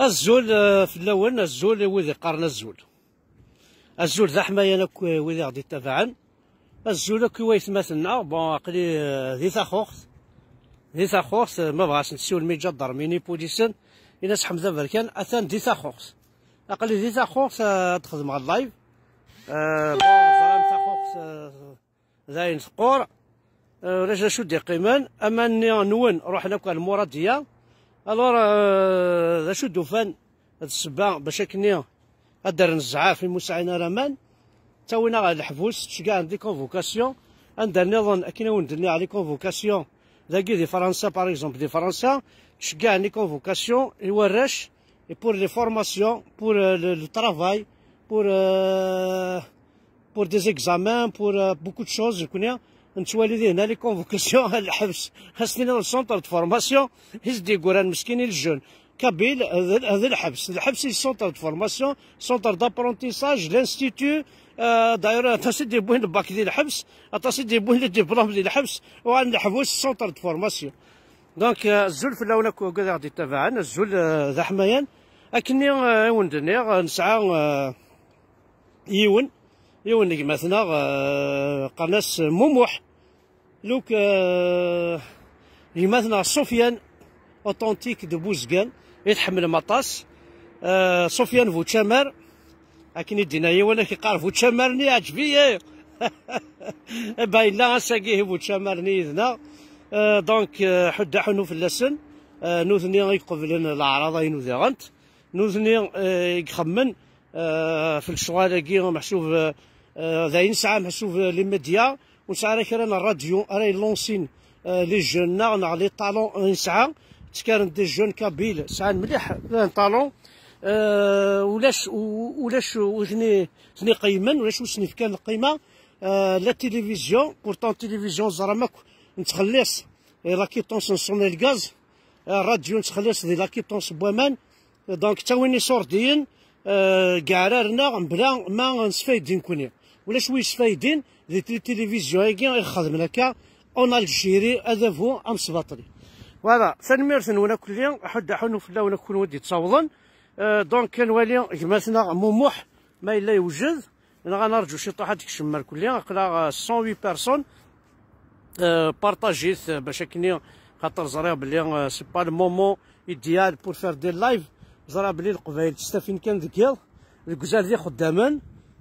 الزول في اللون الزول وذي قارن الزول ذا حماية وذي غادي يتبعن الزول كي يتمثلنا بون عقلي ذي ثاخوخ ما بغاش نسيو الميجا ضرميني بوليسن الناس حمزة بركان اثان ذي ثاخوخ عقلي ذي ثاخوخ تخدم مع اللايف بون ظلام ثاخوخ ذاين ثقور رجع شو دي قيمان اما نون روحنا كان المرادية الور ذا شو دوفان هاد السبا باش كني ادر نزعا في مساعنا رمان تاوينا غا الحبوس تشكاع عندي كونفوكاسيون عندنا نظن اكينا وندني على كونفوكاسيون ذاكي دي فرنسا باغ اكزومبل دي فرنسا تشكاع عندي كونفوكاسيون يورش بور لي فورماسيون بور لو طرافاي بور دي زيكزامان بور بوكو دو شوز كونيا نتوالي هنا لي كونفوكاسيون الحبس خاصني السونتر دو فورماسيون يزدي قران مسكينين الجون كابيل هذا الحبس سونتر دو فورماسيون سونتر دابرونتيساج لانستيتو داير تاسي دي بوين الباك ديال الحبس تاسي دي بوين لي ديبلوم ديال الحبس وعند الحبوس سونتر دو فورماسيون دونك الزول في الاولى كذا غادي يتبعنا الزول ذا حمايان اكني وندني نسعى يون مثلا قناص موموح لوك مثلا سفيان اوتونتيك دو بوزكان يتحمل مطاس سفيان فوتشامر لكن يدينا ولا كيقال فوتشامرني عجبيه باين لا ساقيه فوتشامرني ذنا دونك حد حنو في اللسن نوثني يقبلن الاعراض ينوذي غنت نوثني يخمن في الشغال كي محسوب ذا ينسعى محسوب لي ميديا ونسعى راه كرا الراديو راهي لونسين لي جون ناع لي طالون ينسعى تكارن دي جون كابيل سعى مليح طالون ولاش وثني قيمن ولاش وسني كان القيمه لا تيليفزيون بورتون تيليفزيون زرمك نتخلص لا كيطونس نصوني الغاز الراديو نتخلص دي لا كيطونس بوامان دونك تاويني صوردين كاعرارنا بلا ما نسفايدين كوني ولاش ويش فايدين دي تيليفزيون هاكي يخدم لك اون الجيري هذا هو ام سباطري فوالا ثانميرثن ونا كليا حد حنو في الله ونا كون ودي تصاوضن دونك كنولي مثلا موموح ما الا يوجد انا غنرجو شي طاحه ديك الشمال كليا قلا 108 بيرسون بارطاجيت باش كني خاطر زرا بلي سي با المومون ايديال بور فير دي لايف زرا بلي القبايل تستفين كان ذكيا الكزال ديال خدامان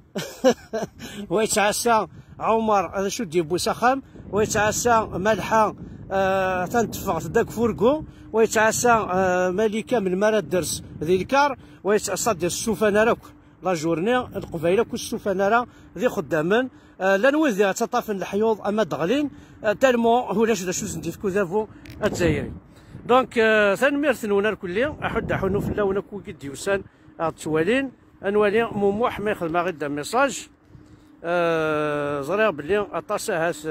ويتعسى عمر هذا شو ديال بوسخام ويتعسى ملحه تنتفق في داك فوركو ويتعسى ملكه من مراد درس ذي الكار ويتعسى ديال السوفانه راك لا جورني القبيله كل السوفانه راه ذي خداما لا نوذي تطافن الحيوض اما دغلين تالمون ولاش دا شو سنتي في كوزافو الجزائري دونك ثانميرثن ونا الكلي احد حنو في الله ونا كو قد يوسان توالين انوالي موموح ما يخدم غير دا ميساج زريغ بلي اطاساهاس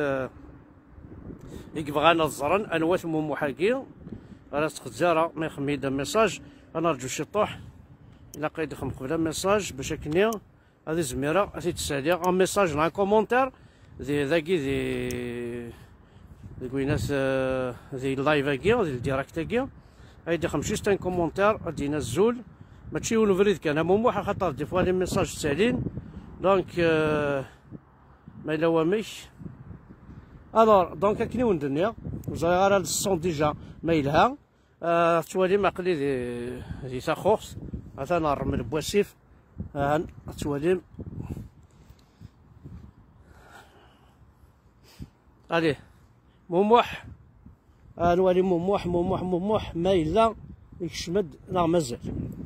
يبغانا الزرن انوات موموحاكي راه تخزاره ما يخمي دا ميساج انا رجو شي طوح الا قيد خم قبل ميساج باش كني هذه زميره هذه تسالي ان ميساج نا كومونتير ذي ذاكي ذي كويناس ذي اللايف هاكي ذي الديراكت هاكي هايدي خم جوست ان كومونتير دينا الزول ماشي ونو فريد كان موموح خاطر دي فوا لي ميساج سالين دونك ما الا وامش الوغ دونك كني وندنيا وزا راه الصون ديجا ما يلها توالي ماقلي ذي ثاخوخ هذا نهار من بواسيف توالي عليه موموح نوالي موموح ما إلا يكشمد لا مازال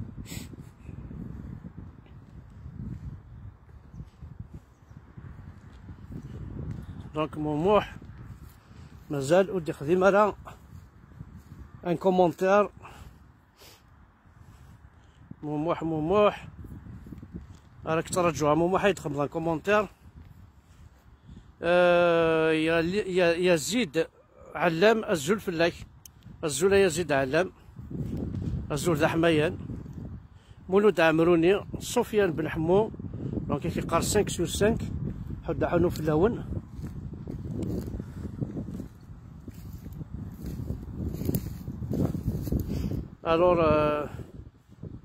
دونك موموح مازال ودي خديمة راه ان كومونتير موموح راك ترجعوا موموح يدخل ان كومونتير يزيد علام الزول فلاك الزول يزيد علام الزول ذا حمايان مولود عمروني سفيان بن حمو دونك كيقار 5 سور 5 حد حنو في اللون الور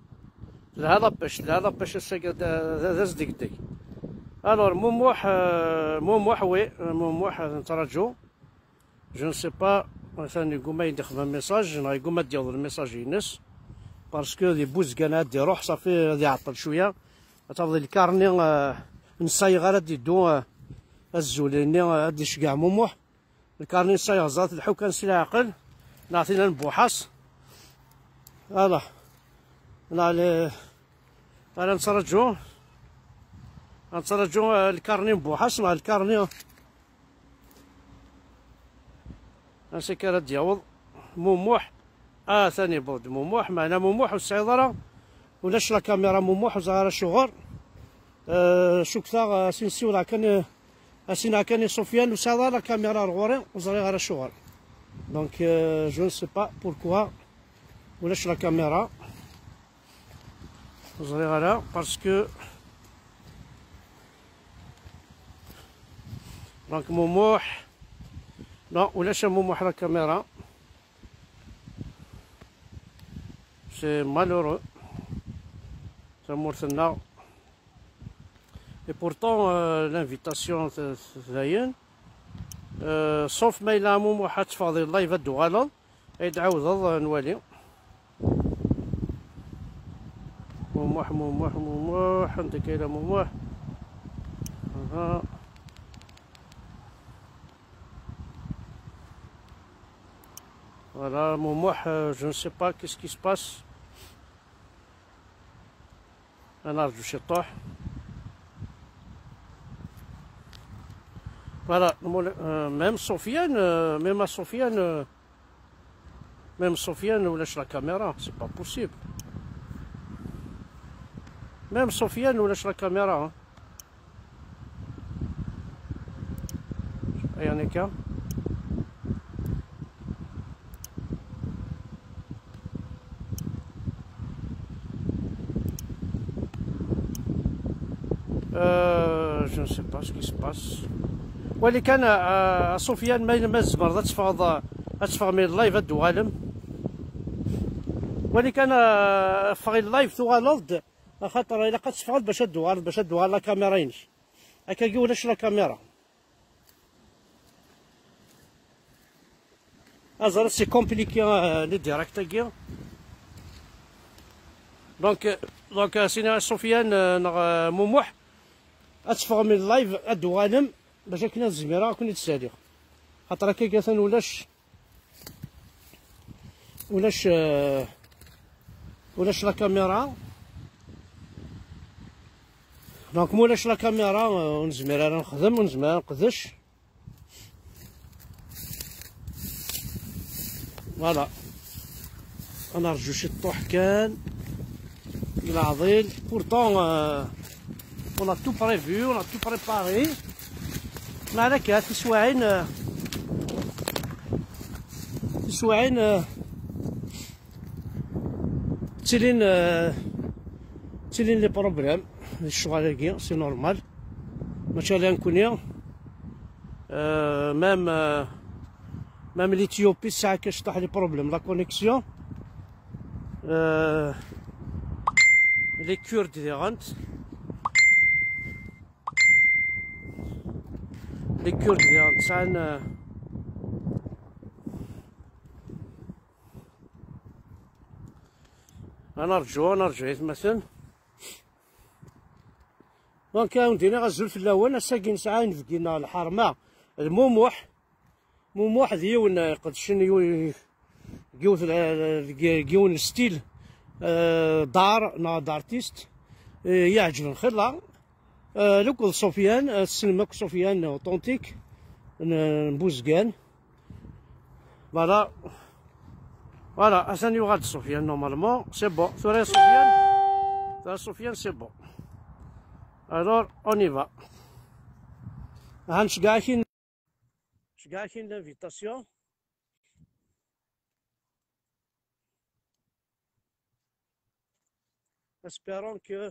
هذا باش الساكاد هذا زديك. الور موموح موموح وي موموح نترجو جو نو سي با مثلا يقول ما يدخل ميساج يقول ما ديال الميساج ينس باسكو دي بوز كان هادي روح صافي غادي يعطل شويه تفضل الكارني نصايغ غادي يدو الزوليني غادي يشكاع موموح الكارني نصايغ زات الحكام سي العقل نعطينا نبوحاص فوالا انا نترجو الكارني بوحاص مع الكارني سكرات دياوض موموح ثاني بود موموح معنا موموح والسيطرة ولاش لا كاميرا موموح وزغارة شغور شكتا سنسي ولا كان اسينا كان سفيان وسادا لا كاميرا رغوري وزغارة غارة شغور دونك جو نسي با بوركوا ولاش لا كاميرا وزغارة غارة باسكو دونك موموح لا ولاش موموح لا كاميرا سي مالورو تمورتنا اي بورتون لانفيتاسيون ثاين صوف ما إلا موموح تفاضي اللايف هادو غلط يتعاود نوالي موموح انت كاينه موموح Voilà, Moumouh, je ne sais pas qu'est-ce qui se passe. أنا أرجو شي طوح. Voilà, même Sofiane, même Sofiane ou lâche la caméra, c'est pas possible. Même Sofiane ou lâche la caméra. Hein. Il y en a qu'un. Je ne sais pas ce qui se passe. واللي كان سفيان ما الزمر تفاض من اللايف هادو غالم واللي كان فغي اللايف تغالض خاطر الا قد تفاض باش هادو لا كاميرينش هكا كيولاش لا كاميرا ازر سي كومبليكي لي ديريكت كيا دونك سينا سفيان موموح اتفاغ من اللايف هادو غالم باش كنا الزميره كنا تسالي خاطر هكا كاثن ولاش لا كاميرا دونك مولاش لا كاميرا ونزمير انا نخدم ونزمير نقدش فوالا انا رجو شي طوح كان العظيل بورتون on a tout prévu on a tout préparé معنا كاع تسواعين تلين لي بروبليم الشغل هاكي سي نورمال ماشي غير نكونيا مام ليثيوبي ساعة كاش طاح لي بروبليم لا كونيكسيون لي كورد ديغانت لي كورد ديال تسعان انا رجعو يتمثل دونك ودينا غزول في الاول ساكن ساعه نفكينا الحرمه الموموح ديون قد شنو جيون ستيل دارتيست يعجب الخلا لوكل سفيان سلمك سفيان اوتونتيك بوزكان فوالا عشان يغاد سفيان نورمالمون سي بون ثوري سفيان سي بون الور اوني فا هانشكاكين لانفيتاسيون espérons que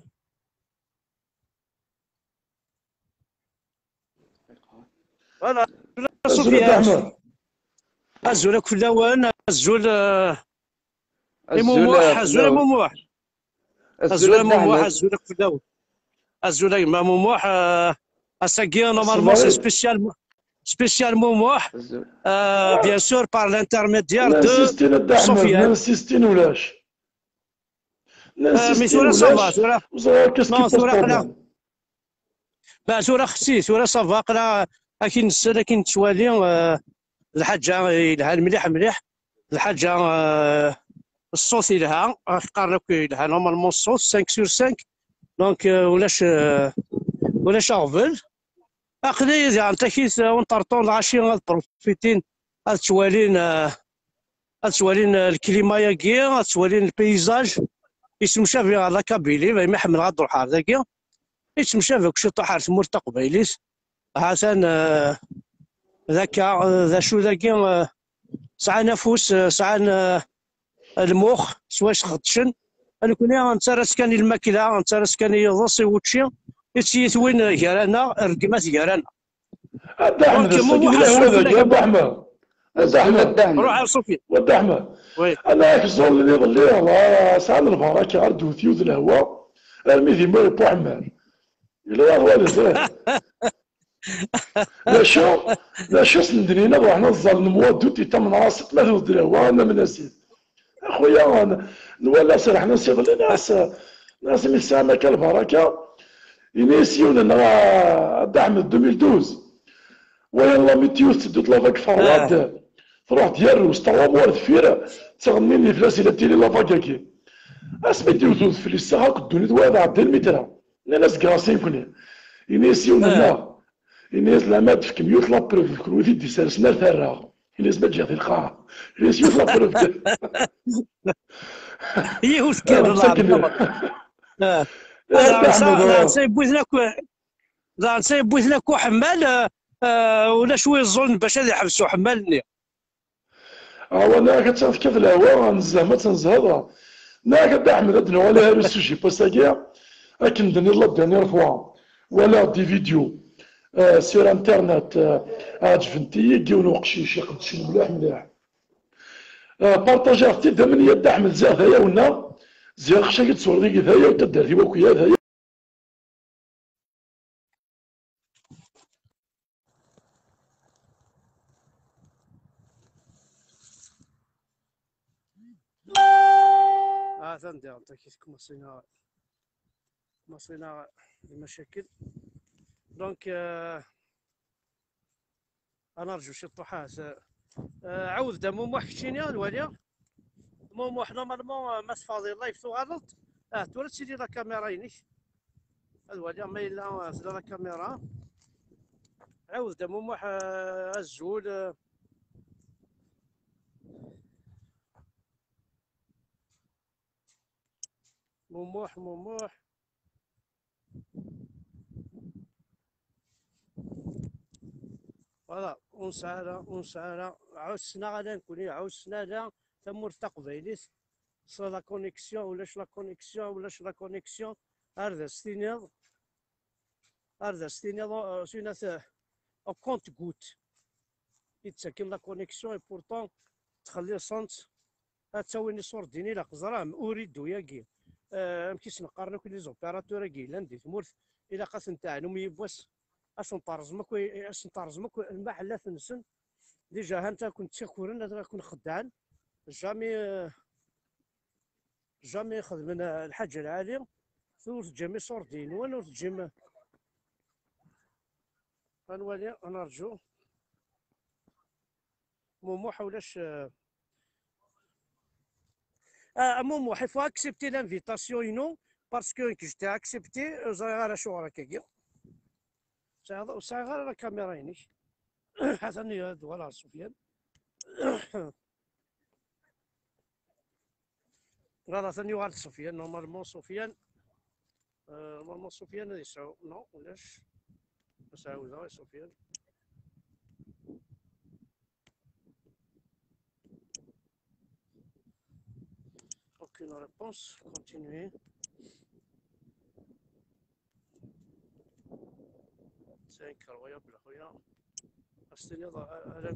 فوالا سفيان الزول كل وين الزول موموح الزول الزولا الد موموح احمد. الزولا كفداوي الزولا ما موموح اساكي نورمالمون سي الصومالي. سبيسيال موموح الزول. بيان سور بار لانترميديار دو نانسيستين الد احمد، سفيان. نانسيستين ولاش، مي نانسيستين ثورة صافا ولاش. ثورة وزرا كاس كي نو بوز ثورة قلا بروبليم. ثورة خصي ثورة صافا قلا اكين السنة كين توالي الحاجة يلها مليح مليح الحاجة الصوت يلها قارنك يلها نورمالمون الصوت 5 سور 5 دونك ولاش اغفل اقدي زعما انت كيس ونطرطون العشية غاد بروفيتين غاد توالين الكليما ياكي غاد توالين البيزاج يتمشى في لا كابيلي ما يحمل غاد الحار ذاكي يتمشى في كشي طاحر تمور تقبيليس حسن ذاك ذا شو ذاكي ساعة نفوس ساعة المخ سواش خدشن انا كوني انت راسكاني الماكله انت راسكاني يضصي وتشي يتسيت وين كرانا رقمات كرانا الد احمد دونك مو الساكي ديال واحد الهوا السوفي ذاك لك الد احمد. الد الزول الد احمد. روح احمد. على صوفيا. والد احمد. وي انا ياك الزول اللي يظل راه ساعة البركة غير دوثيو د الهوا، ارمي ذي موري بو حمال إلا هو زين. لا شو، لا شو سندنينا روحنا نظل نمواد دوتي تم ناصت ما ذو الهوا انا من اسيد. اخويا نولى سرحنا نسيغ ناس، ناس من السامة كالبركة ينسيونا الد احمد 2012 ويلا ميتيوس تدوت لافاك فراد تروح ديالروس توا موارد فيرا تغنيني فلاس الى تيلي لافاكاكي اسمي ديوزوز في الساعة كدوني دواء عبد المترا ناس كراسين كوني ينسيونا الناس لا مات في كميوت لا بروف كل ودي دي سرسنا ثرا الناس ما تجي في القاعة الناس يوت لا بروف يوث كان انا الله عبد مسكن. الله الد هذا احمد. ذا نسيبوث لك ذا نسيبوث لك وحمال ولا شويه الظلم باش هذا يحبسوا حمالني. وانا كتفكر الهوا نزه ما تنزهض نا كد احمد ادنا ولا هذا السوجي باساكيا اكن دني الله داني رفوا ولا دي فيديو سير انترنت عجبنتي يجيو قشيش يقدشوا مليح مليح بارطاجي اختي من يد احمد زاد هيا ونا زي خشا تصور ذيك هيا وتدار ذي وكيات هيا. تندير انت كي كما المشاكل دونك انا نرجو شي طوحات عاود دا مومو حكيتيني الوالي مومو حنا نورمالمون ما تفاضي لايف تو غلط تولد سيدي لا كاميرا ينيك الوالي ما الا زاد لا كاميرا عاود دا مومو الزول موموح فوالا ونسعى عاود السنة غادا نكون عاود السنة لا تمور تقبيليت صا لا كونيكسيون ولاش لا كونيكسيون ولاش لا كونيكسيون هذا ستينيض سيناث او كونت كوت يتسكن لا كونيكسيون اي بورتون تخلي صنت تساويني صور ديني لا قزرام اريد ياكي مكيس نقارنو كل لي زوبيراتور كي لاندي تمورت الى قاس نتاعهم يبوس اش نترجمك المحلات نسن ديجا انت كنت تيكورن هذا كون خدعان جامي خدمنا الحاجه العاليه ثور جامي صور دين وانا تجمع غنولي نرجو مومو حولاش مومو il faut accepter l'invitation parce que je t'ai accepté غير شغلك كي غير لا كاميرا ينيك حسن فوالا سفيان فوالا ثاني واحد سفيان نورمالمون سفيان هذا يسعو نو ولاش مسعود سفيان aucune réponse continuez c'est incroyable خويا استني هذا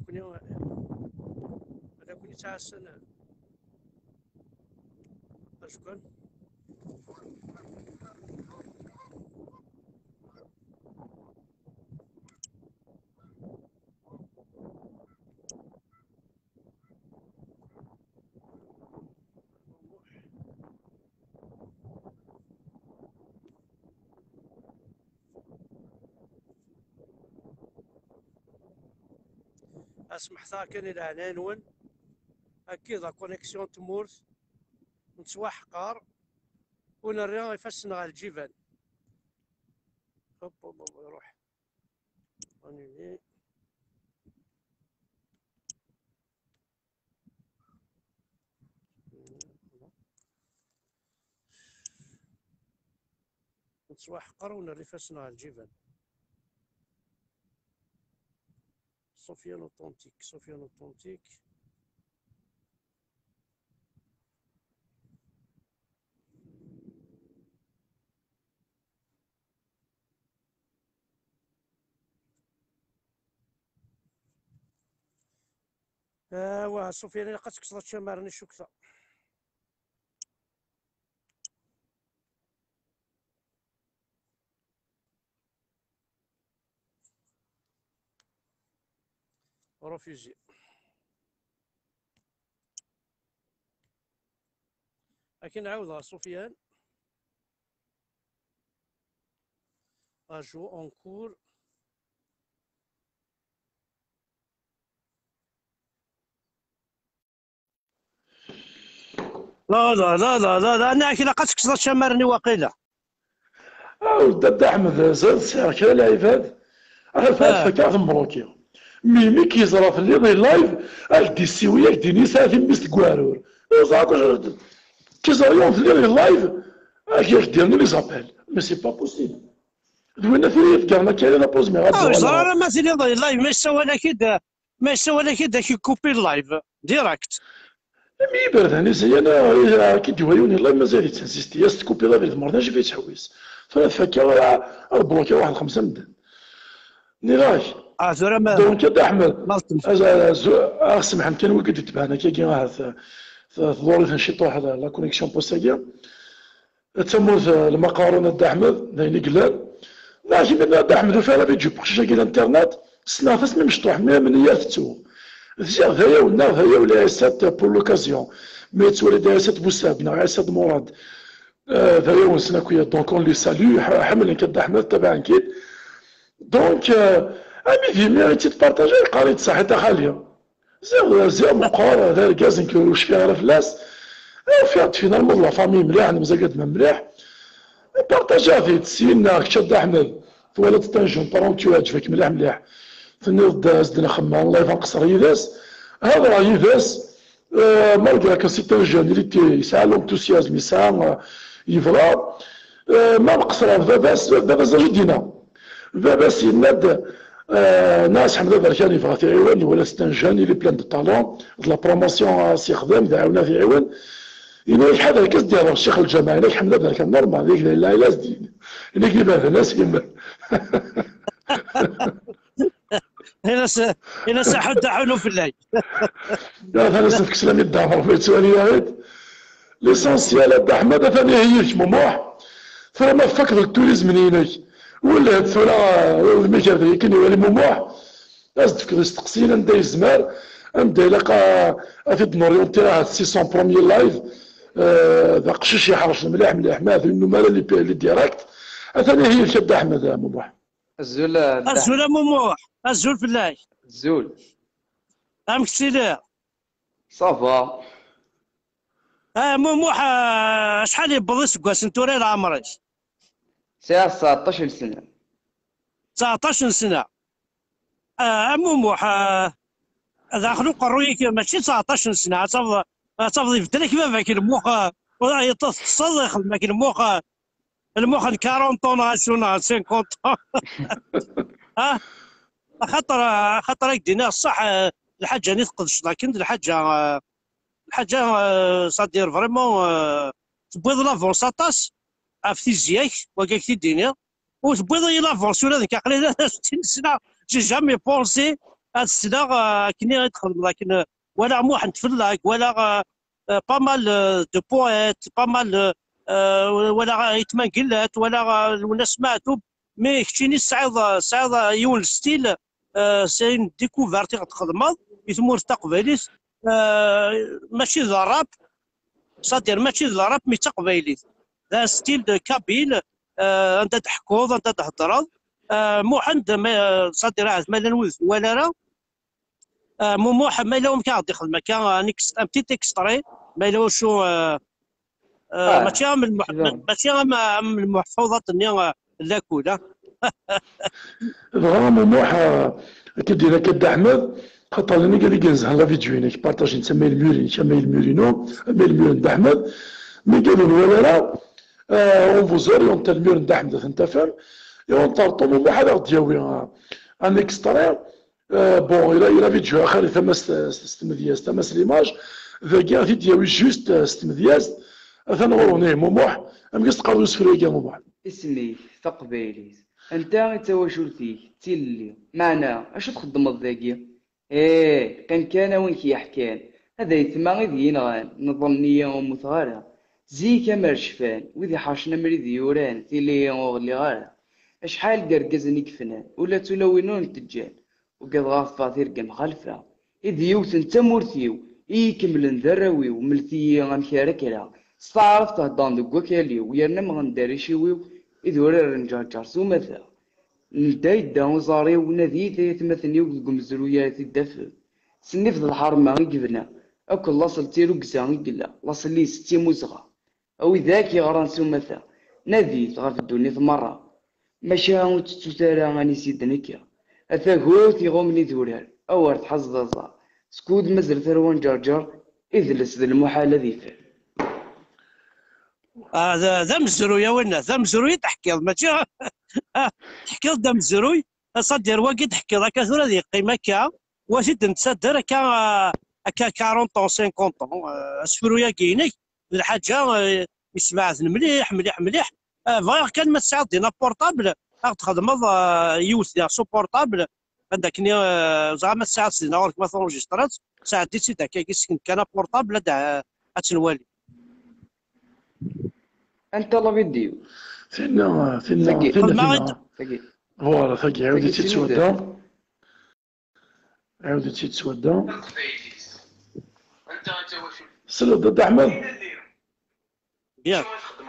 كوني تاع السنة شكون اسمح ساكن الى عنانون اكيد كونيكسيون تمورت نتسوا حقار ونرى يفسنا على الجبال. هوب هوب هوب يروح انيلي نتسوا حقار ونرى يفسنا على الجبال. سفيان اوتونتيك سفيان اوتونتيك واه سفيان قد كسرت شمارني الشكثة. رفيجي لكن نعاودها سفيان اجو اونكور لا لا لا لا لا لا انا كي لقيت كسرت شمارني واقيلا. ولد احمد زاد سير كرا العباد انا فات فكاع مبروكي ميمي كيزرا في اللي لايف الدي السويه دي نساء في ميس كوارور وزاكو كيزرا في اللي لايف كيف ديرني لي زابيل مي سي با بوسيبل دوينا في كاع كاين لا بوز مي غادي زرا ما سيدي اللايف ما يسوى لك كده ما يسوى لك كده كي كوبي اللايف ديراكت. مي برد هاني زي انا كي ديوالوني الله مازال يتنسيستي يا تكوبي لا فيد مرنا جي في تحويس فكا البلوكي واحد 5 مدن ني راك زرا ما دونك يا احمد سمح كان وقت تبعنا كي غاث ظهور شي طوح هذا لا كونيكسيون بوستيريور تموت المقارنه د احمد دايني قلال ماشي من د احمد فعلا بيجي بخشيشه كي الانترنت سنافس مي مشطوح من هي تتو هيا والنار هيا ولا سات بور لوكازيون مي تولي داير سات بوسابنا سات مراد هيا ونسنا كويا دونك اون لي سالو حمل كد احمد تبع كيد دونك امي في ميريتي تبارطاجي قريت صحيت خاليه زير مقار داير كازن كيروش فيها راه فلاس فيها فينالمون لا فامي مليح انا مزال قد مليح بارطاجا في تسينا كشد احمد ولد طنجون بارونتو عجبك مليح مليح تنوض زدنا خمام الله ينقصر يداس هذا راه يداس مالغرا كو سي ان جون اللي يسعى لونتوسيازم يسعى يفرا ما مقصر دابا زاجدينا دابا سيناد ناس حمد بركان يبغى في عوان ولا سي ان جون اللي بلان دو طالون لا بروموسيون سي خدام دعونا في عوان إلا حدا كاس ديال الشيخ الجماعي إلا حمد بركان نورمال ديك لا لا زدين اللي كيبان الناس يما هنا ساحد حلو في الليل. لا انا صدق سلامي الدعوه في سؤالي غير ليسونسيال هاد احمد ثاني هي مموح فما فكر التوريزم هناك ولا هاد ثولا الميكا كاين يولي مموح لازم تفكر تقسينا ندير الزمار ندير لقى افيد نوريونتي راه 600 بروميير لايف ذا قشيش يحرش مليح مليح ما في النمره اللي ديراكت ثاني هي شد احمد مموح الزول مموح الزول في الليل الزول امك سيدي صافا مموح شحال يبضي سكواس نتوري العمري ساعة 19 سنة 19 سنة مموح داخلو قرويك ماشي 19 سنة تفضي يبدلك باباك الموخ تصدق يخدمك الموخ 40 طون 50 طون خاطر يدينا الصح الحاجة اللي تقدش لكن الحاجة صادير فريمون تبويض لافونس اطاس في تيزياك وكاك تيديني وتبويض لافونس ولا ذيك عقلي 60 سنة جي جامي بونسي هاد السنة كني غيدخل لكن ولا موح نتفلك ولا با مال دو بويت با مال ولا يتمان قلات ولا سمعتو مي كتيني صعيد يون ستيل سي ديكوفارتي غتخدمها يتمور تقبايليت ماشي ذا راب صادير ماشي ذا راب مي تقبايليت ذا ستيل دو كابيل انت تحكوض انت تهضر موحد صادير عاد ما نوز ولا راه موموح ما لهم كاع غادي يخدم كان ان بتيت اكستري ما لهم شو ماشي ماشي من المحفوظات نيا لاكولا. دغيا موح كدير هكا دا احمد خاطر انا قال لي كنزهر لا فيديو هناك بارطاجي نسمي الميورين شمي الميورينو مي الميورين دا احمد مي قالوا له ولا لا اون فوز اوريونت الميورين دا احمد انت فاهم اون طارطو موح هذا غادي ياوي ان اكسترا بون الى فيديو اخر ثم ستمدياز ثم ليماج ذاك غادي دياوي جوست ستمدياز اثنا ورونيه موح ام قصد قالوا يسفروا يا موح اسمي تقبيلي انت تواشلتيك تيلي معنا اش تخدم ذاكي كان وين كيحكان هذا يتما غير ينغان نظنيه ومثغره زي كما رشفان وذي حاشنا مريض يوران تيلي غلي غالا اشحال قرقزني كفنان ولا تلوينون تجان وقد غافاطير قم خلفها إذ يوثن تمورتيو يكملن ذراويو ملتي غنكاركلا استعرفت هدان دو وكاليو ويرنا مغنداري شويو إذ ورا رنجاجار سومثا نداي داو زاريو نادي تيتمثنيو بقمزرويات الدفع سنف ذا الحرمة غيقبنا أكل لاصل تيرو قزان يقلا لاصل لي ستي موزغا أو ذاك يغران سومثا نادي تغرف الدنيا مرة ماشا وتتوتارا غاني سيدنكا أثاقوت يغومني ذورار أور تحز ضازا سكود مزر ثروان جرجر إذلس ذا المحال ذي فعل ذا مزروي يا ونا ذا مزروي تحكي ماشي تحكي ذا مزروي صدر واقي تحكي ذاك ثورة ذي قيمة كا وزيد نتصدر كا 40 طون 50 طون اسفرو يا كينيك الحاجة يسمع مليح مليح مليح فايغ كان ما تساعد دينا بورطابل تخدم يوث سو بورطابل عندك زعما ساعات دينا ورك ما تونجسترات ساعات دي سيتا كيسكن كان بورطابل دا اتنوالي أنت لا فيديو فينا فوالا ثقي عاودي تتسودا عاودي تتسودا سلو ضد احمد ياك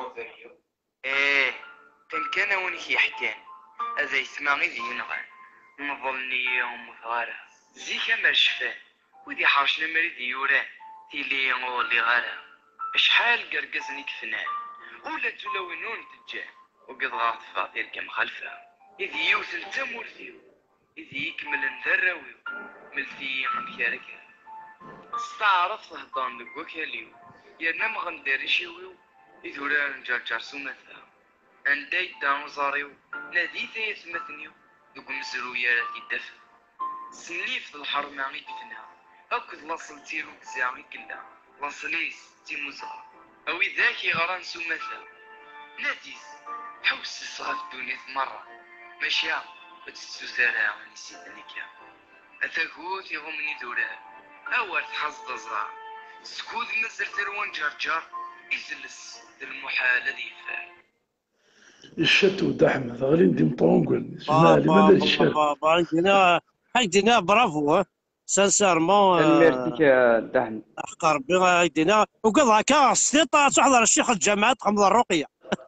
كان وين كيحكان هذا يسمع غير ينغان نظني ومثغارة زي كما شفان ودي حاشنا مريد يوران تيلي غولي غارة اشحال قرقزني كفنان ولا تلونون تجاه وقد غاط فاطير كم خلفها إذ يوثن تمورثيو إذ يكمل ذراويو ملثي من كاركها استعرفت هضان لقوكاليو يرنم غنداري شويو إذ وران جارجار سومثا عندي داو زاريو ناديثا يثمثنيو ذوك مزرويات يدفع سنليف الحرم عمي دفنها أكد لاصل تيرو كزاعي كلا لاصليس تيموزغا أو ذاك غران سومثا ناديس حوس الصغار الدنيا مرة ماشيا بتستوثارها عن سيدنيكا أثاقوت يغمني ذورها أول تحظ دزار سكود مزر ثروان جارجار إزلس المحال ذي فعل الشتو دحمة غالي ندي مطرونقل جماعة لماذا الشتو هايدينا برافو سانسيرمون ميرتيك دحمة أحقر ربي هايدينا وقال هكا السلطة تحضر الشيخ الجامعة تقبض الرقية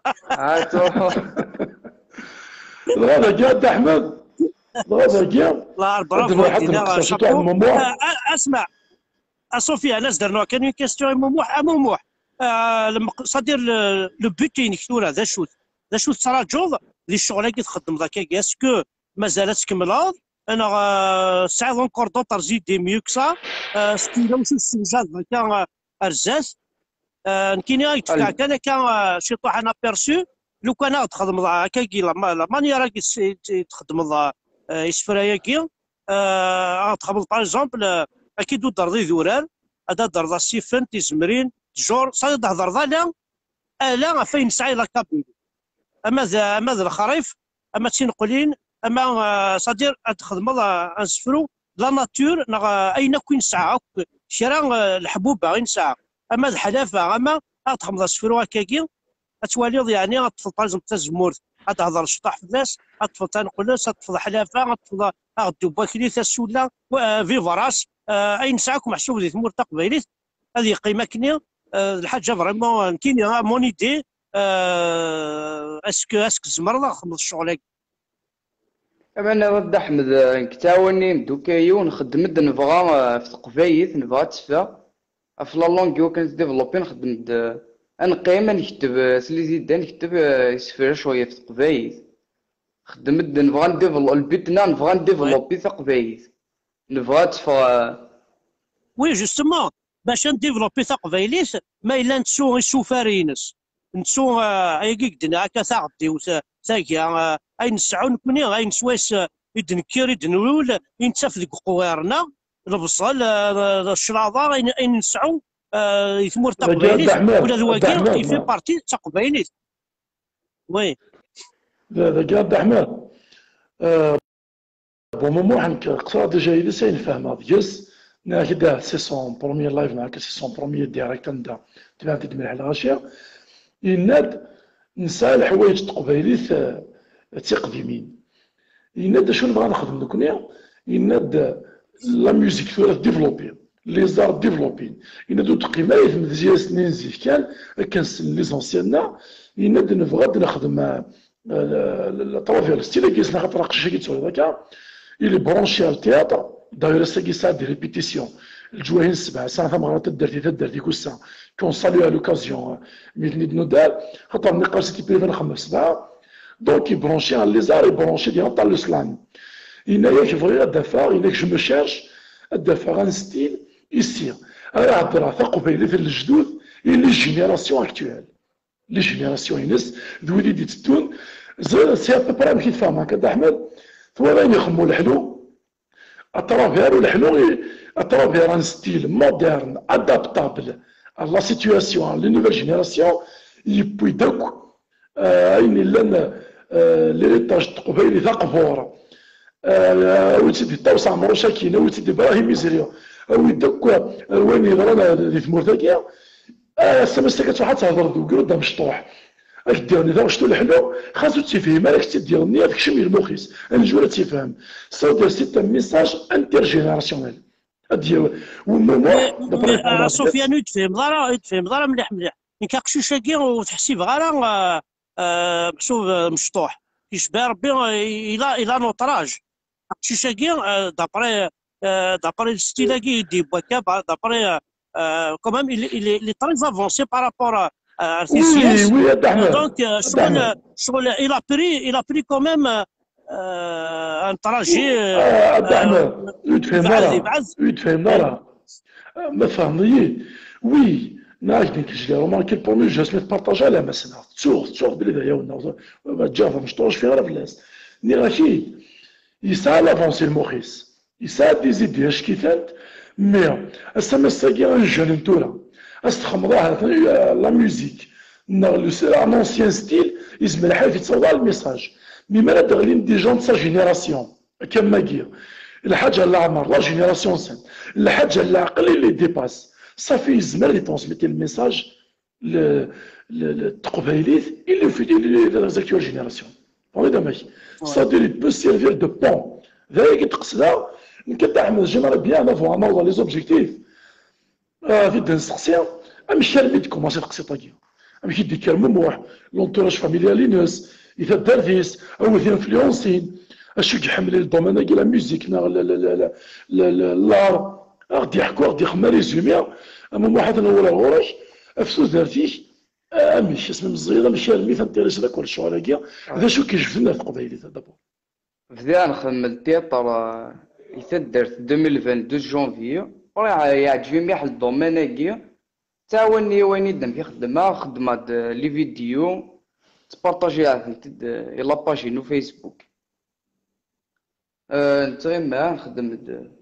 هذا جا دحمة هذا جا لا برافو هايدينا شابو اسمع صوفيا ناس درنا كان كيستيون موموح صدير لو بوتين كثورة ذا شوت تراجوض لي الشغل كي تخدم ذاك اسكو مازال تكملات انا ساعد اونكور دوطر زيد دي ميو كسا ستيلو شو السجاد كان ارزاز نكيني يتفكر كان شي طاح انا بيرسو لو كان تخدم هكا كي لا مانيير كي تخدم يسفرايا كي تخدم باغ اكزومبل اكيد دار ذي ذوران هذا دار ذا سيفن تيزمرين جور صايد تهضر ذا لا فين سعي لا كابيل اما ذا الخريف اما تينقلين اما صدير تخدم انسفرو لا ناتور اين كاين ساعه شرا الحبوبه غير ساعه اما الحلافه اما تخدم انسفرو هكاكي تولي يعني تفضل تزمور تهضر الشطح في الناس تفضل تنقل تفضل حلافه تفضل غدو باكلي تسولا فيفراس اين ساعه محسوب ذي ثمور تقبيليت هذه قيمه كني الحاجه فريمون كاين مون ايدي اسكو زمر خمس الشغل انا ود احمد نكتاوني مدوكايو نخدم نبغى في تقبايت نبغى تسفى في لا لونغ يو كنت ديفلوبي نخدم نقيم نكتب سلي زيدا نكتب يسفر شويه في تقبايت خدم نبغى نديفلوب البيتنا نبغى وي نديفلوبي تقبايت نبغى تسفى. وي جوستومون باش نديفلوبي تقبايليت ما الا نتسو السوفارينس نتسو ايكي قدنا هكا ثاغدي ثاكيا اي نسعو نكوني غاي نسواس يدنكير يدنول ينتف ذيك قوارنا البصل الشراضه اي نسعو يثمر لقى عبد تقبايليت ولا الرحمن عبد ذواكي الرحمن يفي بارتي تقبايليت. وي لقى عبد الرحمن بون مومون حنك قصاد ديجا يدي سين فاهمها ديس ناكدا سي سون بروميير لايف ناك سي سون بروميير ديريكت ندا تبان تدمر على غاشيا يناد نسى الحوايج تقبايليت تقديمين يناد شنو نبغى نخدم دوكنيا يناد لا ميوزيك ثورة ديفلوبي لي زار ديفلوبين ينادو تقيمايت مزيان سنين زيك كان كنسن لي زونسياننا يناد نبغى نخدم طرافيا ستيل كيسنا خاطر قشي كيتسوي هكا il est branché au théâtre d'ailleurs c'est qui ça des répétitions الجواهين السبعة سنة ثم مرات تدرتي كل سنة كون صاليو à l'occasion ميتني نودال خاطر نقاش تي بريفان خمس سبعة دونك يبرونشي على ليزار يبرونشي ديال طال السلام هنايا كيبغي الدفاع هناك جو مو شيرش الدفاع ان ستيل يسير راه هضره ثقافه في الجدود لي جينيراسيون اكتويل لي جينيراسيون ينس ذولي دي تتون سي ابرا كي تفهم هكا احمد ثوالين يخمو الحلو اترافير الحلو اترافير ان ستيل مودرن ادابتابل لا سيتوياسيون لي نوفيل جينيراسيون يبوي داك اين لان ليريتاج تقبيلي ثقفور وتسدي توسع مروشا كاينه وتسدي ابراهيم يزريو ويدك وين يغرانا في ثمورتاكيا السمسه كتروح تهضر دوك قدام مشطوح اش دير اذا شتو الحلو خاصو تفهم مالك تدير النيه داك الشيء المخيس الجوله تفهم صدر سيت ميساج انتر جينيراسيونيل ديال وي سفيان يتفهم ضرا مليح مليح كي قشوشه كي وتحسي غير محسوب مشطوح كيشبه ربي الى نوطراج قشوشه كي دابري الستيل كي دي بوكا دابري كومام il est très avancé par rapport à artificiel. Donc شغل il a pris quand même un trajet يتفهم راه ما فهمني وي ناجي كيجي روماركي بور جو سميت بارطاجا لا مسنا تسوغ بلي دايا ونا ما جافا مشطوش فيها في الناس ني راشي يسعى لافونسي المخيس يسعى دي زيدي اش كيفات مي اسما ساكي ان جون نتورا استخمضها لا ميوزيك ان انسيان ستيل يسمى الحال تصور الميساج مي مالا تغلين دي جون سا جينيراسيون كما كير الحاجه اللي عمر لا جينيراسيون سن الحاجه اللي عقل اللي ديباس صافي يزمر لي ترونسميتي الميساج للتقبايليت اللي في لي زاكتوال جينيراسيون هذا ماشي صافي لي بو سيرفير دو بون ذاك تقصدها كتعمل جينيرال بيان افون نوض لي زوبجيكتيف في نسقسي امشي رميت كوماسي تقسيطاكي امشي ديكير مموح لونتوراج فاميليال لينوس اذا دارفيس او ذي انفلونسين اشو يحمل الدومين كي لا ميوزيك لا لا لا لا لار غادي يحكوا غادي يخما ريزومي اما واحد الاول غورش افسوس دارتيش امشي اسم مزيده ماشي رميت انتيريس لك ولا الشغل هكا هذا شو كيشفنا في قبيلي دابا بدينا نخدم التياتر يتدرت 2022 جونفي وراه يعجبني مليح الدومين هكي تعاوني وين يدم في خدمة لي فيديو تبارطاجيها في لاباجي نو فيسبوك نتا معاه نخدم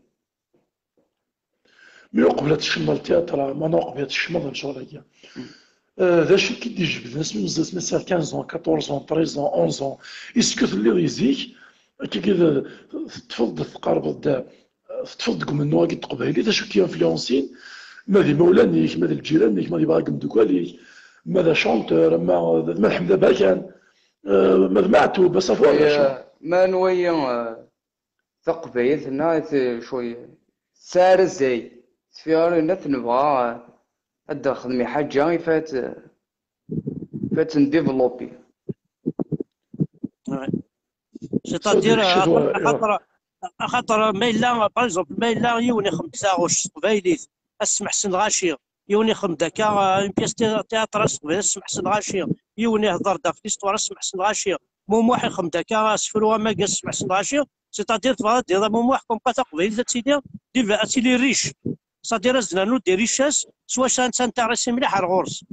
مي قبل تشمل التياتر ما قبل تشمل ان شاء الله هكا ذا شو كي يجبد ناس من زيت مثلا 15 14 13 11 اسكو اللي يزيك كي تفضل تقارب تفضل منو كي تقبايلي ذا شو كي انفلونسين ماذا مولانيك ماذا الجيرانيك ماذا باغي مدوكاليك ماذا شونتور ما حمد باكان ماذا معتوب بس ما نويا ثقبيتنا شويه سار زي فيها نبغى هدا خدمي حاجه فات نديفلوبي سيتادير شوف خاطر ما الا باغ اكزومبل ما الا يوني خمسه واش تقبايليت اسمح حسن غاشي يوني خم داكا اون بياس تياتر تقبايل اسمح حسن غاشي يوني هضر دا في ليستوار اسمح حسن غاشي موموح يخم داكا سفروا ما قاس اسمح حسن غاشي سيتادير تبغى دير موموح كوم با تقبايليت تسيدي تسيدي ريش سيتادير زنانو دي ريشاس سوا تانتاريسي مليح على الغرس.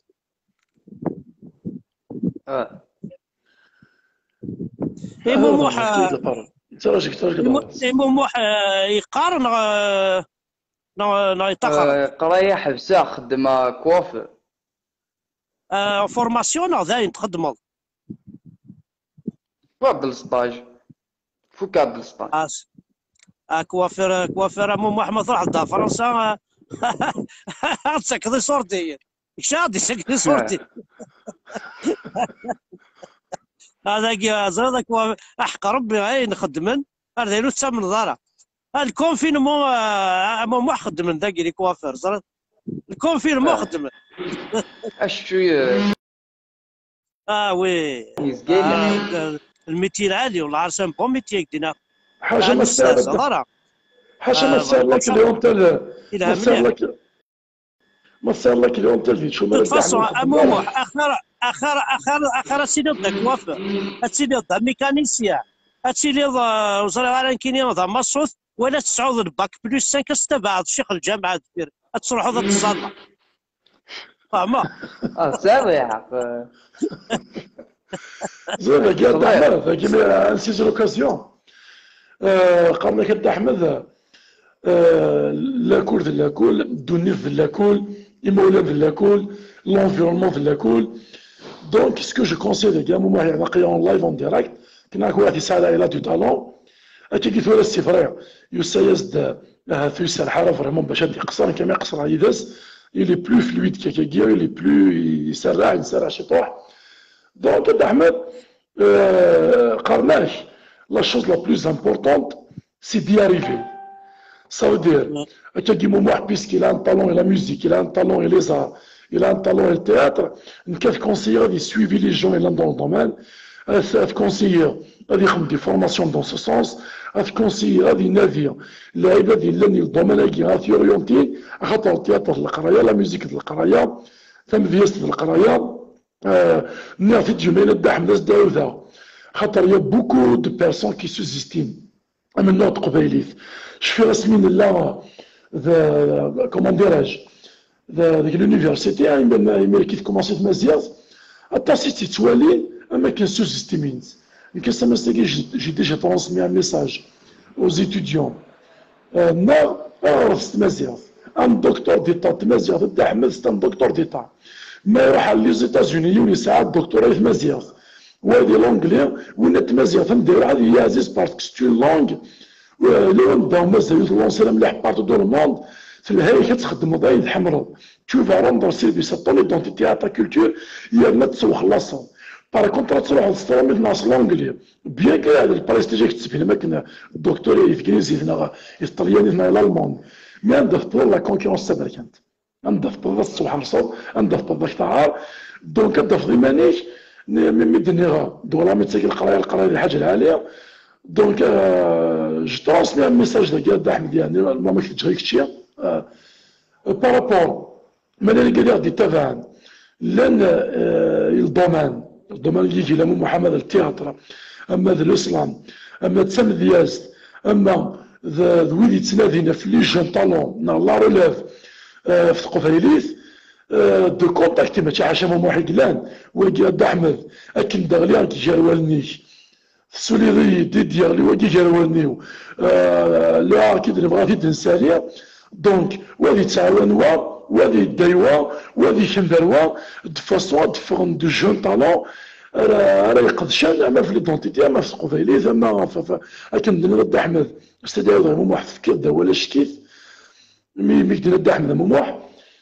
اي موموح انت راجل كثر موموح يقارن يتاخر قرايه حبسه خدمه كوافر فورماسيون داين تخدم فضل ستاج فوكاد ستاج كوافير موموح ما تروح لدا فرنسا تسكري صورتي شادي سكري صورتي هذاك احق ربي غير نخدمن هذا له تسمى نظاره الكونفينمون مو خدمن ذاك لي كوافير زرت الكونفينمون خدمن اش شويه وي الميتي العالي والله عرسان بون ميتي دينا حاجه ما ساهله حاجه ما ساهلك اليوم ما ساهلك اليوم تلفي شو ما فاصون موموح اخر سيدي ضد كوافير سيدي ضد ميكانيسيا هاتسيلي وزري غير كاينين هذا مصوث ولا تسعود الباك بلوس 5 استبعد شيخ الجامعه دير تروحوا ذا التصنع فاهمة سامع زين كاد احمد كيما نسيت لوكازيون قالنا كاد احمد لاكول في لاكول الدنيا في لاكول المولى في لاكول l'environnement في لاكول دونك سكو جو كونسي لي كاع موما هي باقيه اون لايف اون ديريكت كنا واحد يسال الى دو تالون كي قلت له السي فرير يسيزد ثوس الحاره فريمون باش هاد يقصر كما يقصر عيداس il est plus fluide كيكيا il est plus يسرع شي طوح دونك هاد احمد قرناه لا شوز لا بلوز امبورطونت سي دي اريفي ça veut dire كي موما بيسكي لا ان طالون لا ميوزيك لا ان طالون لي زار il a un talent au théâtre, une quête conseillère de suivre les gens dans le domaine, une conseillère des formations dans ce sens, une conseillère des navires, le domaine qui est orienté à le théâtre de la la musique de la ثم فيست de la نعرف الجميلة d'Ahmed Daouda. Il y a beaucoup de personnes qui sous-estiment. Maintenant, je fais la semaine là, comment dirais-je, ذاك لونيفرسيتي ايما كي كومونسيت مزيان اتاسيتي توالي اما كان سوز استيمينز كان سامستيكي جي ديجا ترونسمي ان ميساج اوز ايتوديون ما عرفت مزيان ان دكتور ديتا مزيان تاع احمد ستان دكتور ديتا ما يروح لي زيتازوني يولي ساعات دكتوراه مزيان وهذه لونجلي ولات مزيان نديرو هذه هي عزيز باسكو ستو لونغ لو نبداو مازال يتلونسي مليح بارتو دو الموند في الهيئة كتخدم ضايد حمراء تشوف روندر سيرفيس طون ايدونتيتي تاع كولتور هي ما تسوق خلاصها باغ كونتر تروح للستراميد ناس لونجلي بيان كاع هذا البريستيج كتسب في الماكنه الدكتوراه الانجليزي هنا الطلياني هنا الالمان مي عندها في لا كونكورونس تبع كانت عندها في طول الصبح نصوب عندها في طول النهار دونك عندها في ضمانيك ميدنيغا دولا ميتساك القرايه الحاجه العاليه دونك جو ترونسمي ان ميساج ديال احمد يعني ما كنتش غير كتشي بارابور مالا قال دي تبعا لان الدومان اللي يجي لامو محمد التياتر اما ذا الاسلام اما تسمى دياز اما ذويد يتنادينا في لي جون طالون لا ريليف في ثقافيليث دو كونتاكتي ماشي عشان مو حقلان ويجي احمد اكن دغليان كي جاروالنيك سوليري ديال اللي وجي جاروالنيو لا كي بغاتي تنسالي دونك وهذه تعاونوا وهذه دايوا وهذه كندروا دو فاسون ديفيرون دو جون طالون راه يقدشان اما في ليدونتيتي اما في الثقافيليث اما كندير ود احمد استاذ مو واحد التفكير دا ولا شكيت مي كدير ود احمد مو واحد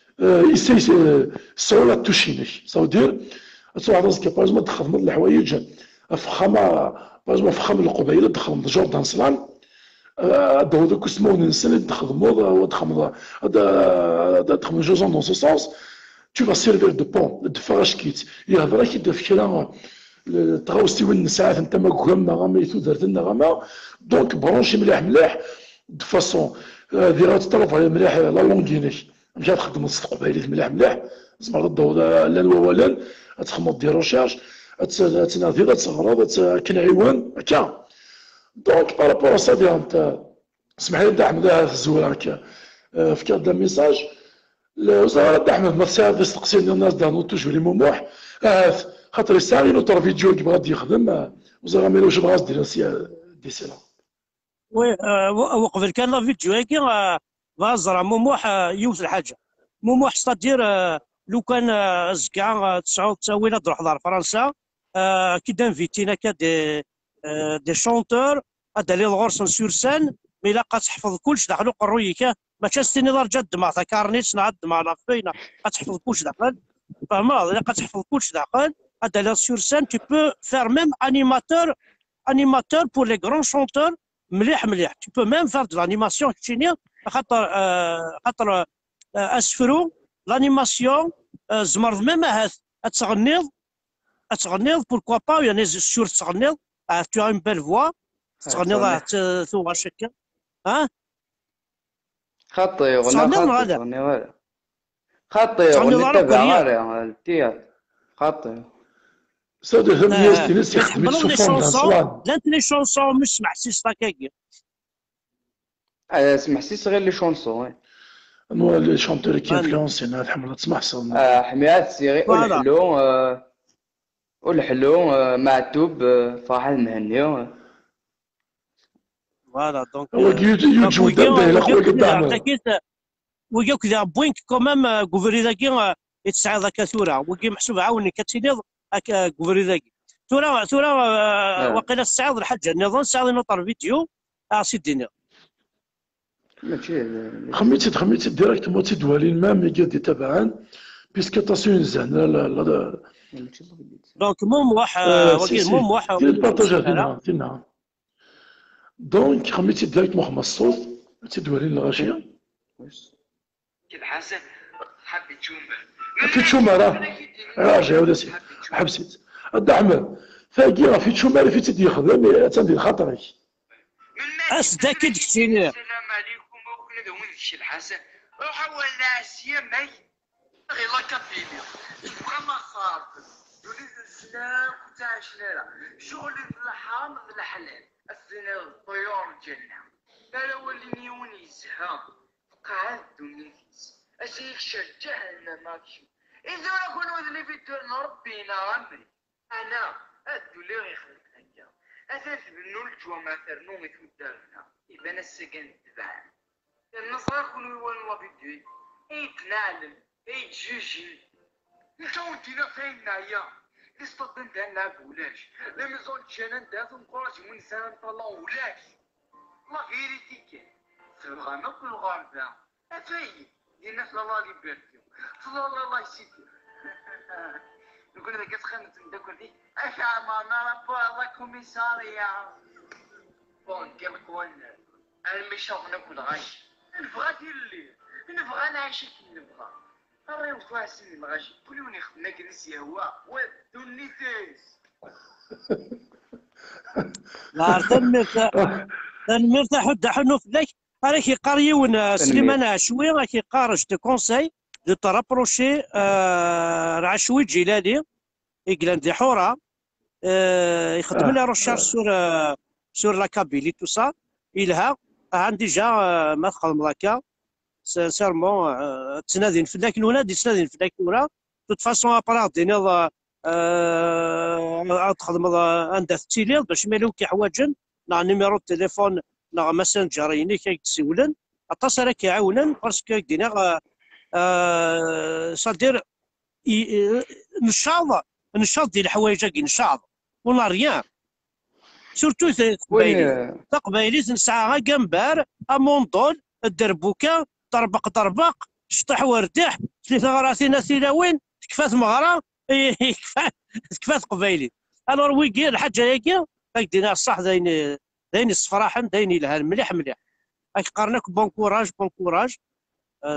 يسي سولا توشيني صودير تروح راسك باجما تخدم الحوايج فخامه باجما فخام القبيله تخدم جوردان سلام هذا دوك اسمه نسال تخدموا تخدم جوزون دون سو سونس tu vas servir de pont de farashkit يهضر كي دير فكره تغوصتي وين ساعات انت ما كوما غامي تودرت لنا غاما دونك برونشي مليح مليح دو فاسون هذه غتطرف على مليح لا لونغيني مشات تخدم القبايليت مليح مليح زعما تضوض لا ولا تخمض دي ريشيرش تناضي تغرض كنعيوان هكا دونك بارابور سا ديال انت اسمح لي احمد الزوار هكا في كاد ميساج وزاره احمد ما ساعد تسقسيني الناس دانو توجو لي موموح خاطر يساعي نوتر فيديو كي بغا يخدم وزاره ما واش بغا دير دي سينا وي وقبل كان لا فيديو هيك غازر موموح يوث الحاجه موموح ستادير لو كان زكا تسعود تساوينا تروح دار فرنسا كي دانفيتينا كا دي شونتور هذا لي الغرسن سور سان مي لا تحفظ كلش داخل قرويك ما تشستني دار جد مع كارنيت نعد مع لافينا تحفظ كلش داخل فهمت الا تحفظ كلش داخل هذا لا سور سان tu peux faire même animateur pour les grands chanteurs مليح مليح tu peux même faire de l'animation كتشيني خاطر اسفرو l'animation زمرض ميم تغنيض pourquoi pas يعني سور تغنيض tu as une belle voix تغنيض ثوغا شكا خطي غنى خطي غنى تبع غير خطي سادة هم يستي ناس يخدم السفن صوان لانت لي شونسون مش محسيس هكاكي سمح سيس غير لي شونسون نو لي شونتور كي انفلونسينا هاد حملة تسمح صون حميات سيري والحلو معتوب فرح المهني فوالا دونك يوتيوب دابا الا خويا قدامنا وياك كذا بوينك كومام كوفري ذاكي يتسعى ذاك ثورة وكي محسوب عاوني كتسينيض هكا كوفري ذاكي ثورة وقيلا السعاد الحاجة نظن السعاد نطر فيديو سيدينا خميتي ديريكتومون تيدوالين مام يقدر تبعان بيسكو تاسيون زين لا دونك موموح وكيل موموح دينا دونك خميتي ديريكتومون خمصوص تيدوالين الغاشية كي حسن حبي تشومر في تشومر راجع ولا سي حبسيت الدعم فاقي في تشومر في تدي يخدم تندير خاطرك اسداك دكتيني السلام عليكم وكنا دوين الشي الحسن روح ولا اسيا ماي غير لا كافيني بقى ما خاطر يولي السلام تاع شنارة شغل الحرام الحلال السنة الطيور الجنة لا وليني ونيزها قاعد دونيس أشيك شجعنا ماكشو إذا نكون وذلي في الدور ربينا عمري أنا الدولي غيخلق هكا أثاث بنو الجوا ما ثرنو مثودارنا يبان السكن تبعنا النصر كون يوان الله فيديو يتنعلم يتجوجي نتاو دينا فين نايا لستطن دانا بولاش لا ميزون تشانا داثو نقراش ونسان طلع ولاش لا فيريتي كان سبغانا كل غاربا أفاي دينا في لا ليبرتي صلى الله يسيدي نقول لك تخمت ندكر دي أشا ماما ربا كوميساريا بون كيف قولنا أنا مش ناكل غاش نبغى دير الليل نبغى نعيش كي نبغى الري وفاسني الغاش كل يوم يخدم كنيس يهوى ودوني تيس لا تنمرتاح حنو فلاك راك يقاريون سليمان عشوي راك يقارج دو كونساي دو ترابروشي عشوي جيلاني يقلان دي حورة يخدم لي روشارش سور لا كابيلي تو سا إلها عندي جا ما تخدم هكا سيرمون تنادين فلاك الولاد تنادين فلاك الولاد توت فاسون ابرا دينيض تخدم عند التيليض باش مالو كي حواجن نا نيميرو التليفون نا ماسنجر يني كي تسولن اطاس راه كيعاونن باسكو دينا صدير نشاط ديال الحوايج كي نشاط ولا ريان سورتو تقبايليت نسعى جنبار امونطول الدربوكه طربق شطح وردح ثلاثه غراسينا سيلاوين تكفات مغرى تكفات قبايلي الور ويكي الحاجه هيك دينا الصح داين الصفراحن داين لها مليح راك قارناك بون كوراج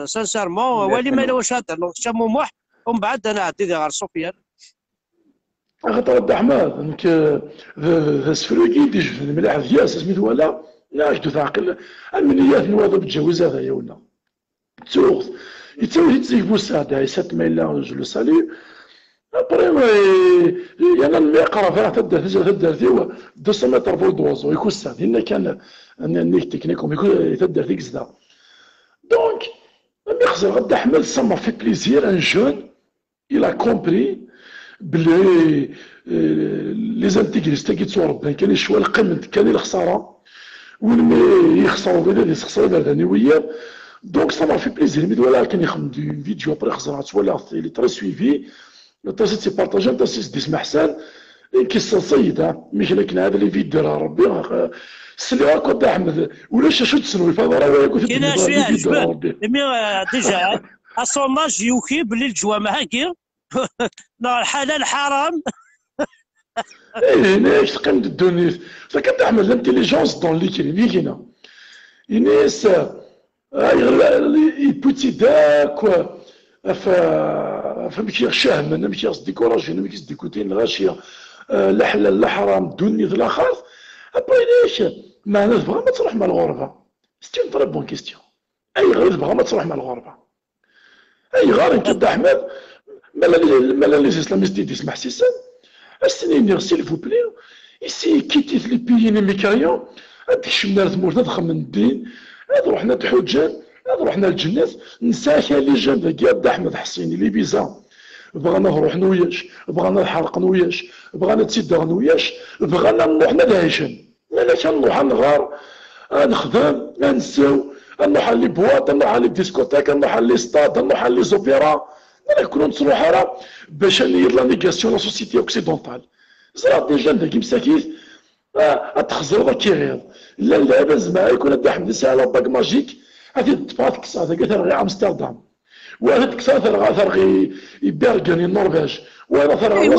سانسيرمون ولي ما واش هذا شامو موح ومن بعد انا عدي غير سفيان خاطر الد احمد انك ذا سفروكي ديجبد مليح ديال سميتو ولا لا جدو تعقل امنيات نواظب تجاوز هذا يا ولا تسوغ يتسوي تزيك بوسادة يسات ما إلا جو لو سالي ابري يعني الميقرا فيها تدار ثيو 200 متر فوق دوازو يكون ساد هنا كان نيك تكنيكوم يكون تدار ثيك زدا دونك مي خزر غدا احمد سما في بليزير ان جون il a compris بلي لي زانتيغريست كيتصور ربنا كاين شويه القيمه كاين الخساره وين ما يخسروا بلا يخسروا برداني وياه دونك سا م'a fait plaisir ولكن يخدم دي فيديو ابري خزرات ولا اللي تري سويفي تاسيت سي بارطاجي تاسيت دي سمح حسان كيسا سيد مش لكن هذا اللي فيديو راه ربي سلي راك احمد ولا شو تسنوي فهذا راه قلت كاين شويه عجبان مي ديجا اسوماج يوكي بلي الجوامع هاكي الحلال حرام ايه ايش تقيم الدنيا فكتعمل الانتيليجونس دون ليكريمي كاينه ينيس يبوتي داك فمشي شهم مشي ديكوراجي مشي ديكوتين الغاشيه لا حلال لا حرام الدنيا الاخر ابري ليش ما انا تبغى ما تروح مع الغربه سيتي اون تري بون كيستيون اي غير تبغى ما تروح مع الغربه اي غير انت احمد مالا لي اسلاميست يسمح سيسن استني s'il vous plaît ici quitter les pays نيميكايون هاديك شمنا ثمورتنا تخمم الدين هاد روحنا تحجان هاد روحنا الجنات نساك اللي جنب كاع احمد حسيني لي بيزا بغانا نروح نوياش بغانا نحرق نوياش بغانا تسيدغ نوياش بغانا نروح نعيشن انا كنروح نغار نخدم نساو نروح لي بواط نروح لي ديسكوتيك نروح لي ستاد نروح لي زوبيرا انا كون نروح راه باش نير لا نيغاسيون لا سوسيتي اوكسيدونتال زرا ديجا داك مساكيت تخزر ذاك كيغيض لا لاباس ما يكون هاد احمد ساعه باك ماجيك هادي تبقى تكسا هذاك ثرغي امستردام وهذا تكسا ثرغي يبرغن النرويج وهذا ثرغي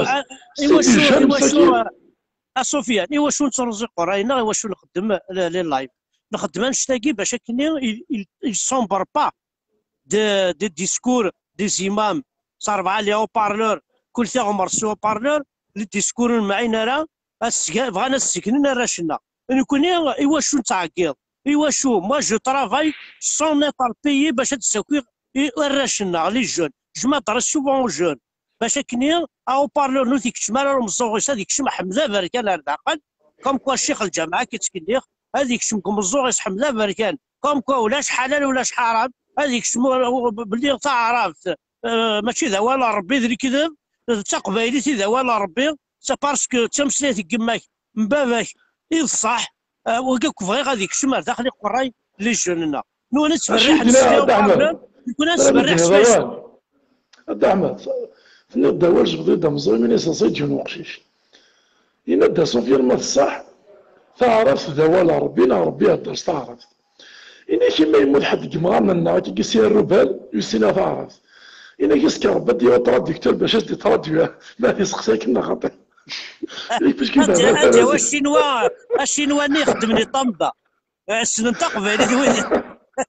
شو سفيان ايوا شو نترزقوا راينا ايوا شو نخدم لي لايف نخدم نشتاقي باش كني يسومبر با دي ديسكور دي زيمام صار مع لي او بارلور كل ثا عمر سو بارلور لي ديسكور معينا راه بغانا السكن راشنا نكون ايوا شو نتعقيض ايوا شو ما جو ترافاي سون ايطار بيي باش تساكي راشنا لي جون جما درس سوبون جون باش كني او بارلور نو ديك الشمال راه مزوغيس هذيك الشم حمله بركان العقل كوم كوا الشيخ الجامعه كيتكليخ هذيك الشم مزوغيس حمله بركان كوم كوا ولاش حلال ولاش حرام هذيك الشم بلي تعرفت ماشي ذا ولا ربي ذري كذا تقبايلي ذا ولا ربي سا باسكو تمسليت كماك من باباك الصح وكاك فغي غاديك الشم داخل قراي لي جوننا نو نتفرح نسيو يكون نتفرح سبيس احمد نبدا واش بغيت مزوي من اساسي جون وقشيش ينبدا صوفيا الماء الصح تعرف ذا ربينا ربي الدرس تعرف إنا كيما يموت حد كيمغامنا كيسير الربال يسينا تعرف إنا كيسكر بدي تراديكتور باش دي تراديو ما يسقسيك لنا خاطر هذا هو الشينوا اللي يخدمني طنبه السننطق بالي وين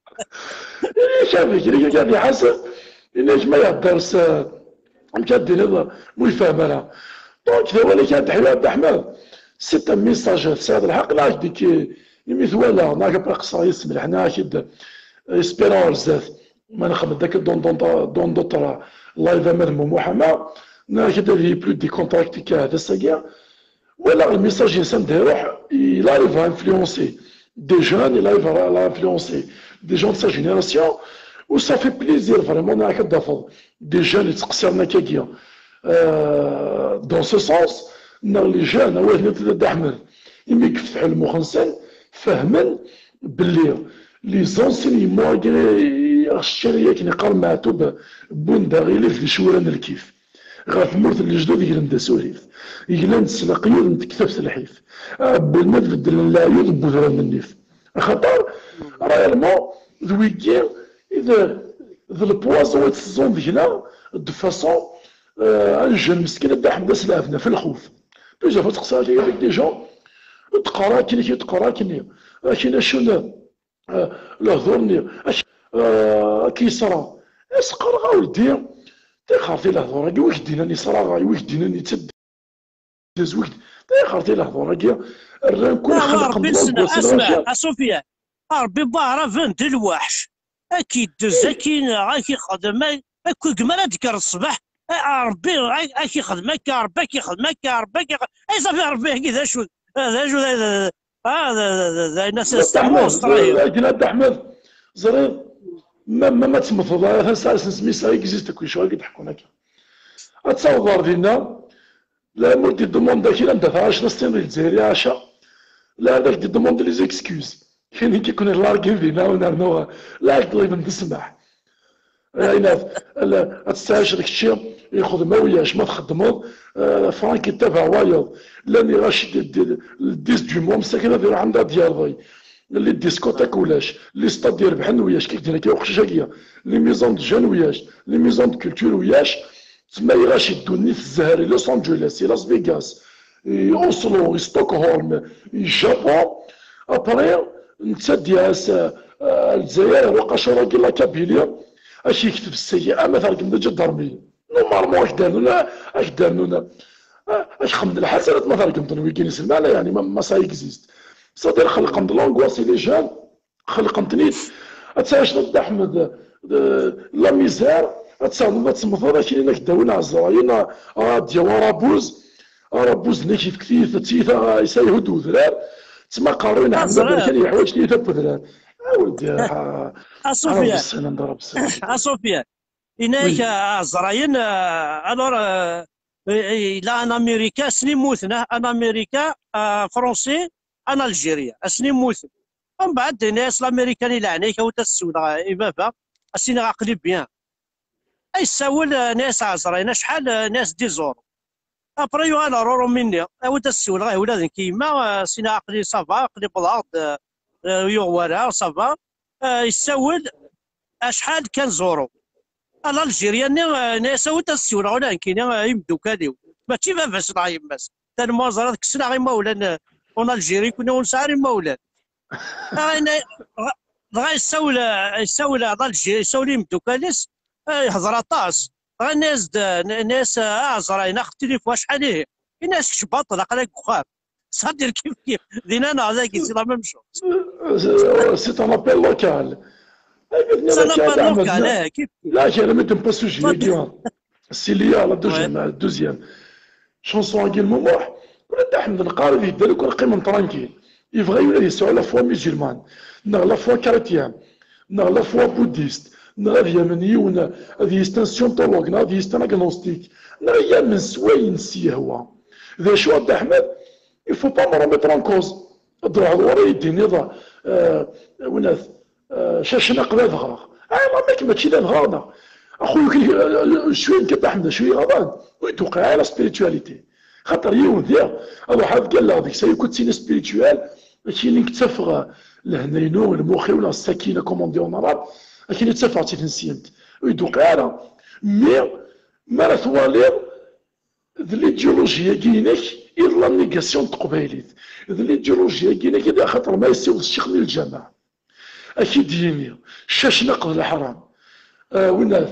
شافك اللي قاعد يحسن إنا ما يهدرس مكدين هذا مو يفهم انا دونك هو اللي كانت حلوه عبد الرحمن سي ان ميساج في هذا الحق لا ديك يمثوالا ناك برقصه يسمع حنا اكيد اسبيرون بزاف ما نخدم داك دون دوطرا لايف مذموم محمد ناك لي بلو دي كونتاكت هذا الساكيا ولا الميساج ينسان يروح لايف انفلونسي دي جون لايف انفلونسي دي جون de sa génération و ça fait plaisir vraiment ناك دافض دي جون يتقصرنا كاكيا dans ce sens لي جون واش نتلد احمد يمي كفتحوا المخنسن فهما باللي لي زونسينيمون الشريه كي نقال معتوب بوندا غيلي في شوران الكيف غير ثمورت الجدود يقلن سوريف يقلن تسلق يود تكتف الحيف بالمد بدل العيود بوذران النيف خاطر ريالمون ذويكي اذا ذا البوازون تسزون ذينا دو فاسون ان جون مسكين بدا حمد سلافنا في الخوف بيجا فتقصا لي دي جون تقرا كي تقرا كي كاين شنو الهضور كيصرا اسقر غا ولدي تيخاف الهضور واش دينا ني صرا واش دينا ني تد تزوج خرتي لهضور الران كل خلق ربي اسمع صوفيا ربي باهرة فند الوحش اكيد دز اكي خدم اكو كمال تكر الصباح ربي اكي خدمك ربي كيخدمك ربي اي صافي ربي كذا شو هذا شو هذا الناس استعموس جناد احمد زرير ما تمثل هذا ساعه سميتها اكزيست كل شويه يضحكون هكا اتصور ديالنا لا مول دي دوموند كي انت عاش نستنى الجزائري عاشا لا هذاك دي دوموند لي زيكسكيوز كاين كيكون لاركين فينا ونرنوها لا طلب نسمح لا تستعجل داك الشيء ياخذ ما وياش ما تخدموا فرانك يتابع وايض لاني غاش الديس دو موم ساكن هذا عندها ديال اللي ديسكوتاك ولاش لي ستاد ديال بحن وياش كيف دينا كيوقف شاكيه لي ميزون دو جون وياش لي ميزون دو كولتور وياش تما غاش يدوني في الزهري لوس انجلوس لاس فيغاس اوسلو ستوكهولم اليابان ابري نتسدياس الجزائر وقاش راجل لا كابيليا اش يكتب السيئه مثلا كنا جدرمي نورمالمون اش دارنا اش دارنا اش خمد الحسنات مثلا كنا ويكين سمعنا يعني ما سا اكزيست صدر خلق عند لونغواسي لي جان خلق نيت اتساش ضد احمد لا ميزار اتساعد تسمثر كاين هناك داونا عزراينا ديال رابوز نيكيف كثير تيتا يسايهدو ذرار تما قارين عندنا كان يحوايج لي تاع ذرار ولدي صوفيا صوفيا هناك عزراين الور لا ان امريكا سنين موثنا ان امريكا فرنسي انا الجيريا اسني موثن ومن بعد الناس الامريكاني لعنيك او تسونا بابا اسينا عقلي بيان اي ساول ناس عزرين شحال ناس دي زورو ابري انا رورو مني او تسول غير ولاد كيما سينا عقلي صافا عقلي بالارض يغورا صافا يساول شحال كان زورو انا الجيريا ناس او تسول ولا كاين يمدو كاديو ماشي فاش راهي بس تان مازرات كسنا غير مولا اون الجيري كنا ونسعر مولان غا يساول هذا الجيري يساول يمدو كاليس يهضر طاس غا ناس عزراين اختلفوا شحال هي الناس كشباط قالك خاف صدير كيف دينا انا هذاك سي لا ميم شوز سي تون ابيل لوكال كيف لا j'ai remis un peu sujet سي ليا لا دوزيام شونسون كي الموح ولا احمد القاري يدير لك قيمه ترانكيل يبغي ولا يسوع لا فوا ميزيلمان لا فوا كاريتيان لا فوا بوديست هذه يمنيون هذه ستانسيونتولوج هذه ستاناغنوستيك هي من سواين سي هو ذا شو عبد احمد يفو با مو ريميتر ان كوز الدرع ورا يديني ضا وناث شاشنا قبل غار ماك ماشي لا غارنا اخويا شويه كتب احمد شويه غضان ويتوقع على سبيريتواليتي خاطر يوم ذا هذا حاف قال له هذيك سيكون سين سبيريتوال ماشي اللي كتفغ لهنينو المخي ولا السكينه كوموندي اون عرب لكن يتسفع تيفنسيمت ويدوق على مي ما ثوالير ذ ليديولوجيا كاينك الا نيغاسيون تقبايليت ذ ليديولوجيا كاينك اذا خاطر ما يسوي الشيخ من الجامعه اكيد يمي شاش نقض الحرام وناس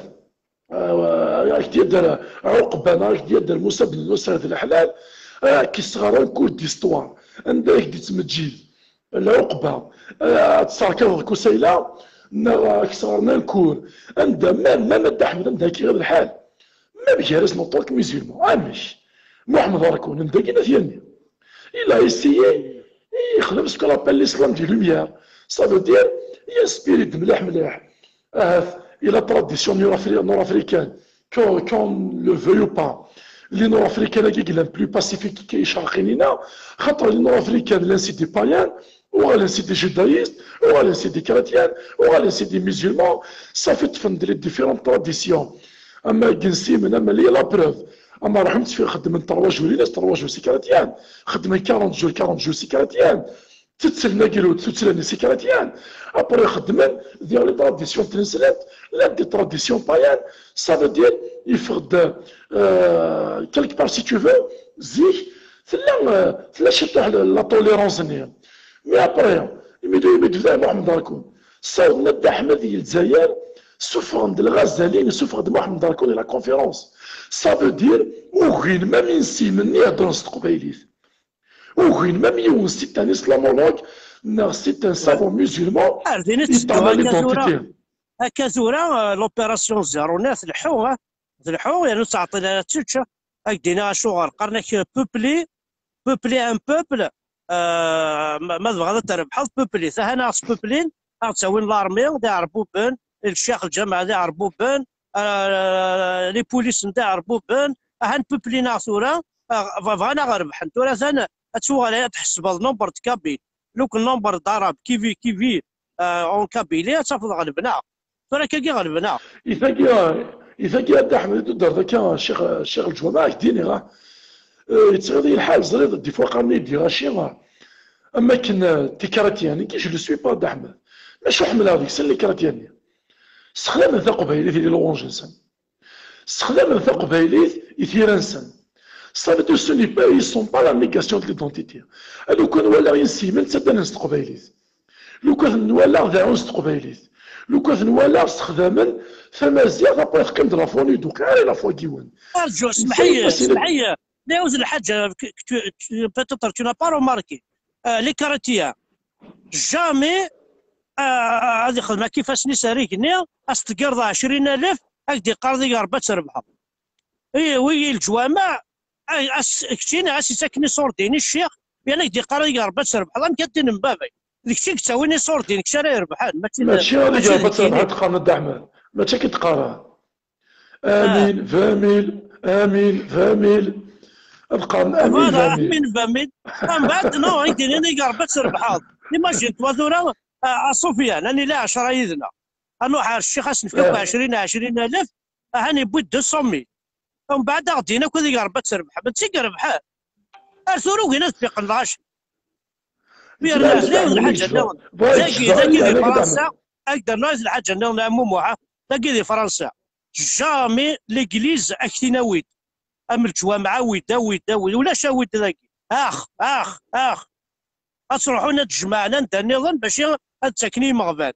اش ديال عقبه اش ديال موسى بن نصر الحلال كي صغار كود ديستوار عندك دي تمجيل العقبه تصار كسيله صغارنا الكور عندها ما تحمل عندها كي غير الحال ما بجالس نطلق ميزيلمون عامش محمد راكون عندها كي ديالنا الا يسيي يخدم سكو لابيل l'islam دي لوميير سا فو دير يا سبيريت مليح et la tradition nord-africaine, qu'on le veuille ou pas, les nord-africains qui sont plus pacifiques que les charqinina, les nord-africains l'incite des païens, ou l'incite des judaïstes, ou l'incite des chrétiens, ou l'incite des musulmans, ça fait les différentes traditions. أما الجنسي من أما لي لا بروف أما رحمت في خدمة 3 جور ناس 3 جور سي كريتيان خدمة 40 جور سي كريتيان تتسلنا كيلو تتسلنا سي كريتيان ابري خدمن ديال لي تراديسيون تنسلات لا دي تراديسيون بايان سا فو دير يفقد كالك بار سي تو فو زيك ثلا شطح لا توليرونس نيا مي ابري يمدو محمد راكون صاوبنا دا احمد الجزائر sous forme de Ghazali, sous forme de Mohamed Darkoun et la conférence. Ça veut dire, Ourin, même ici, ni à dans ce Qubailit. Ourin, même Youn, c'est un islamologue, c'est un savant musulman, il t'en l'identité. كازورا لوبيراسيون زيرونات تلحو يعني تعطينا تشا هكدينا شغل قرنك بوبلي ان بوبل ما تبغى تربح بوبلي هنا بوبلين تساوي لارمي يعرفوا بان الشيخ الجامعه يعرفوا بان لي بوليس يعرفوا بان هان بوبلينا صوره فانا غربح انتو زين تشوغل تحسب النمبر كابيل لوك النمبر ضرب كيفي اون كابيلي تفضل غلبنا ترى كي غلبنا إذا كي أحمد دار كان الشيخ الجوامع ديني راه يتغذي الحال زريض دي فوا قرني دي غاشي أما كان تيكاراتياني كي جو سوي با أحمد ماشي حمل هذيك سن اللي كاراتياني استخدام ذا قبيليت اللي لونجنسن استخدام ذا قبيليت يثيرنسن صافي تو سوني با يسون با لا نيغاسيون دو ليدونتيتي لو كان ولا ينسيمن تبدا نست قبيليت لو كان ولا ذا نست قبيليت لو كان ولا استخداما فمازال غابا يحكم د لافوني دوك غير لا فوا كيوان ارجو اسمحي نعوز الحاجه بيتوتر تو با روماركي لي كاراتيا جامي هذه خدمه كيفاش نساري كني استقرض 20000 هكدي قرضي 4 تربحها وي الجوامع كتيني عاسي ساكني صورديني الشيخ يعني دي قرضي 4 تربحها كدين من بابي داكشي كتساويني صوردين كشرا يربحان ماشي هذيك 4 تربحها تقارن الدعم ماشي كتقارن امين 20000 امين 20000 القرن امين 20000 من بعد نو يديرني 4 تربحها ايماجين توازورا سفيان راني لا 10 يدنا نروح الشيخ خاص نفكك 20000 هاني بويت 200000 ومن بعد غدينا كل 4 تربح ماشي كربحان ارثورو كاين في قلاش الناس لا الحاجه نون ذاكي فرنسا اقدر ناس الحاجه نون موها ذاكي فرنسا جامي ليغليز اكتينا ويد ام الجوامع ويدا ولا شاويد ذاكي اخ اصروحونا تجمعنا انت نظن باش تسكني مغبان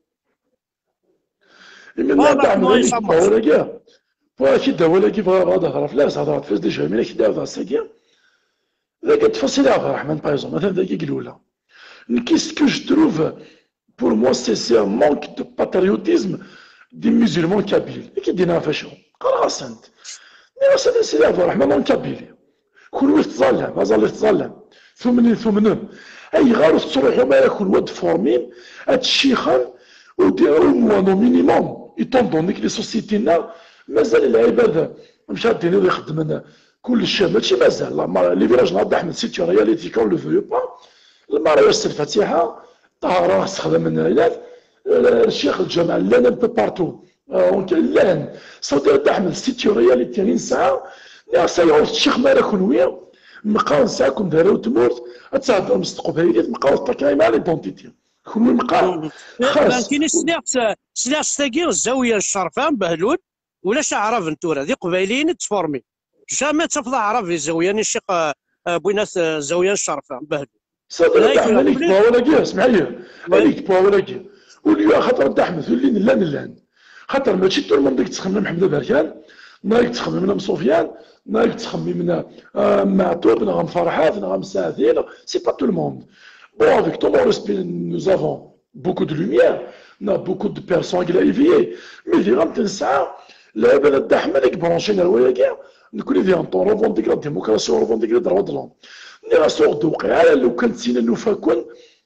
من بعد ولا كاع واكيد ولا كيف غادا غرف لا هضرات فاز ديجا ملي كدا هضر ساكيا ذاك التفاصيل عبد الرحمن باغ اكزومبل مثلا ذاك الاولى qu'est-ce que je trouve pour moi c'est un manque de patriotisme des musulmans kabyles qui دينا فاشو قرا سنت مي سيدي سيدي عبد الرحمن من كابيلي كل واحد تظلم مازال تظلم ثمن اي غارو تصرحوا ما يكون واد فورمين هاد الشيخان وديروا موانو مينيموم يطون دونك لي سوسيتينا مازال العباد مش غاديين يخدمنا كل الشيء ماشي مازال لي فيلاج نهض احمد سيتي رياليتي كون لو فيو با المرأة يسر الفاتحة طهارة استخدام الناس الشيخ الجامع لان بو بارتو لان صوت احمد سيتي رياليتي غير ساعة ناس يعرف الشيخ مالك ونويا مقاول ساكن دارو تموت اتساعدوا مستقبليات مقاول تاكاي مع ليدونتيتي كل مقاول خاص كاين سلاح تاكي الزاوية الشرفان بهلول ولا شعر فنتورا ذي قبايلين تفورمي جامي تفضل عرف الزاوية الشيخ بوينات الزاوية الشرفان بهلول صدق عليك ولا كي اسمع لي عليك ولا كي واليوم خاطر انت احمد اللي نلان خاطر ماشي طول الموند ديك تخمم محمد بركان نايك تخمم من سفيان نايك تخمم من معتوب نغم فرحات نغم ساعتين سي با تو الموند بون افيك تو مون ريسبي نوز افون بوكو دو لوميير نا بوكو دو بيرسون كي ايفيي مي اللي غام تنسى لعبه نتا احمد يك برونشينا الولاكيا نكون في ان طون روفونديك لا ديموكراسي روفونديك لا دروا دلون ني راه سوغ دوقع لو كان سينا نفاكون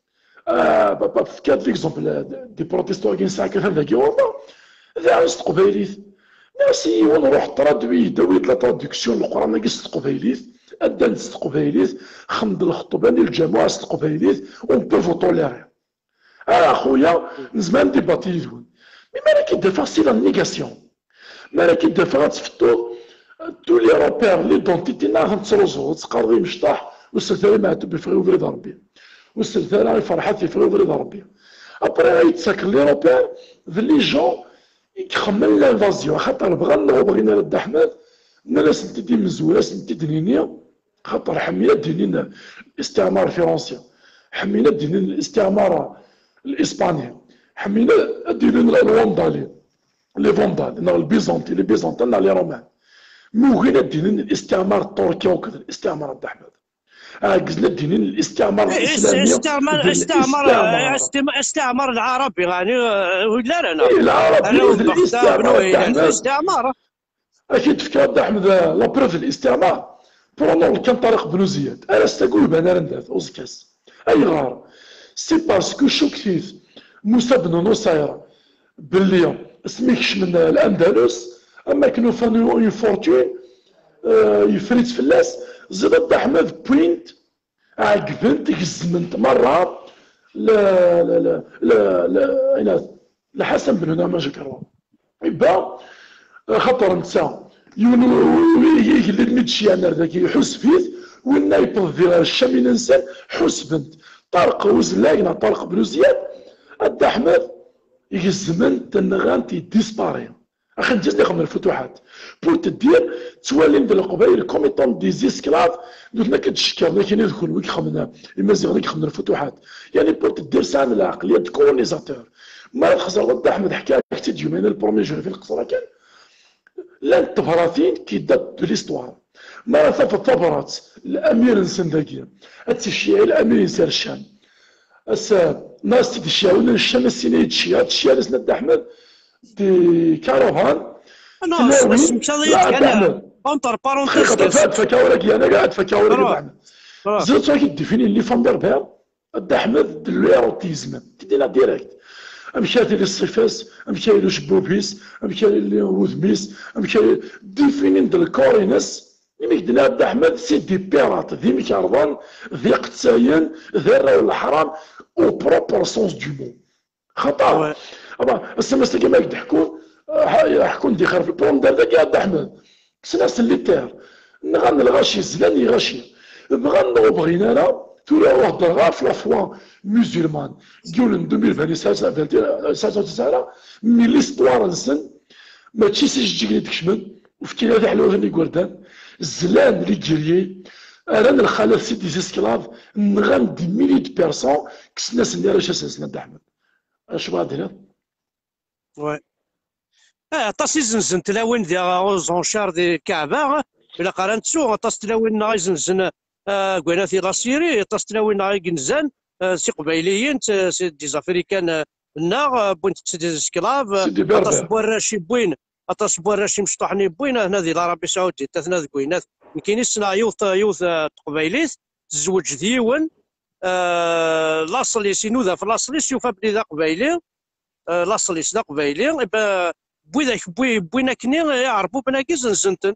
في كاد ليكزومبل دي بروتيستور كاين ساعه كثر ذاك يوم ذا استقباليت ناسي ونروح ترادوي دويت لا تراديكسيون القران ناقص استقباليت ادان استقباليت خمد الخطبه ديال الجماعه استقباليت اون بو فو توليري اخويا زمان ديباتي يدون مي مالك كيدافع سي لا نيغاسيون مالك كيدافع تفتو تو لي روبير ليدونتيتي نا غنتروزو تقرضي مشطاح والسلسله معتوب يفغي وفريد ربي والسلسله فرحات يفغي وفريد ربي ابري يتساكن لي روبير لي جون يخمم لانفازيون خاطر بغينا رد احمد ناس نتدي مزوره نتدي دنينيه خاطر حمينا ديننا الاستعمار الفرنسي حمينا دين الاستعمار الاسباني حمينا دين الواندالي لي فوندال البيزنطي لي بيزنطيين لي رومان موغينا الدينين الاستعمار التركي وكذا الاستعمار عبد الحميد عاجزنا الدينين الاستعمار الاسلامي استعمار العربي يعني ولا رانا اي العربي انا وبختار الاستعمار عبد بنوينات الحميد الاستعمار اكيد فكر عبد الحميد لا بروف الاستعمار برونو كان طارق بن زياد انا استقول بنا رندات اوزكاس اي غار سي باسكو شكيت موسى بن نصير باللي سميكش من الاندلس اما كانوا فانو اون فورتون يفريت فلاس زيد عبد الحميد بوينت عقبنت قزمنت مره لا لا لا لا لا لا لحسن بن نعمان جكروا يبا خاطر نتا يقلد ميتشي انا ذاك يحس فيه والنايب الظلال الشامي الانسان حس بنت طارق وزلاينا طارق بن زياد عبد احمد يزمن تنغانتي ديسباري اخي نجز لكم الفتوحات بو تدير توالين ديال القبائل كوميطون دي زيسكلاف دوك ما كتشكر لكن يدخل ويك خمنا المازيغ ليك خمنا الفتوحات يعني بو تدير سان العقليه دو كولونيزاتور ما خزر عبد احمد حكى كتي يومين البرومي جور في القصره كان لا التبراثين كي دات دو ليستوار ما في الثبرات الامير نسنداكي الشيعي الامير يسير الشام ناس تدشيا ولا الشام السيني تشيا تشيا لسنا احمد دي كارفان انا مشى انا اونتر بارونتيز قاعد فكاورك انا قاعد فكاورك احمد زرت صاحي ديفيني اللي فاندر بها عبد احمد دلويروتيزم تدينا ديريكت امشاتي للصفاس امشاتي لشبوبيس امشاتي لوذميس امشاتي ديفينين ديال الكورينس يميك دنا عبد احمد سي دي بيرات ذي ميكارفان ذي قتاين ذي الراي الحرام او بروبر سونس دو مو خطا السماسة كما يضحكون يحكون دي خير في البروم دار ذاك عبد احمد سناس اللي تير نغن الغاشي الزلاني غاشي بغا بغينا لا تولا واحد غا في لافوا مسلمان قول 2029 مي ليستوار نسن ماشي سجيك اللي تكشمن وفكينا ذي حلوه اللي قردان الزلان اللي جريي انا الخالف سي دي اسكلاف نغن دي ميلي دو بيرسون كسناس اللي راش اساسنا عبد احمد اش بعد هنا وي طاس يزنزن تلاوين ديال اوزونشار ديال الكعبه الا قرانت سوغ طاس تلاوين غيزنزن كوينا في لاسيري طاس تلاوين غيكنزان سي قبيليين سي دي زافريكان النار بوينت دي اسكلاف طاس بوراشي بوين طاس بوراشي مشطوحني بوين هنا ديال العربيه السعوديه تاثنا كوينات كاين صنع يوث قبيليت تزوج ديون لاصلي سينوذا في لاصلي يوفى بلي ذا قبيلي لاصلي ذا قبيلي بوينا كني يعرفوا بناكي زنزنتن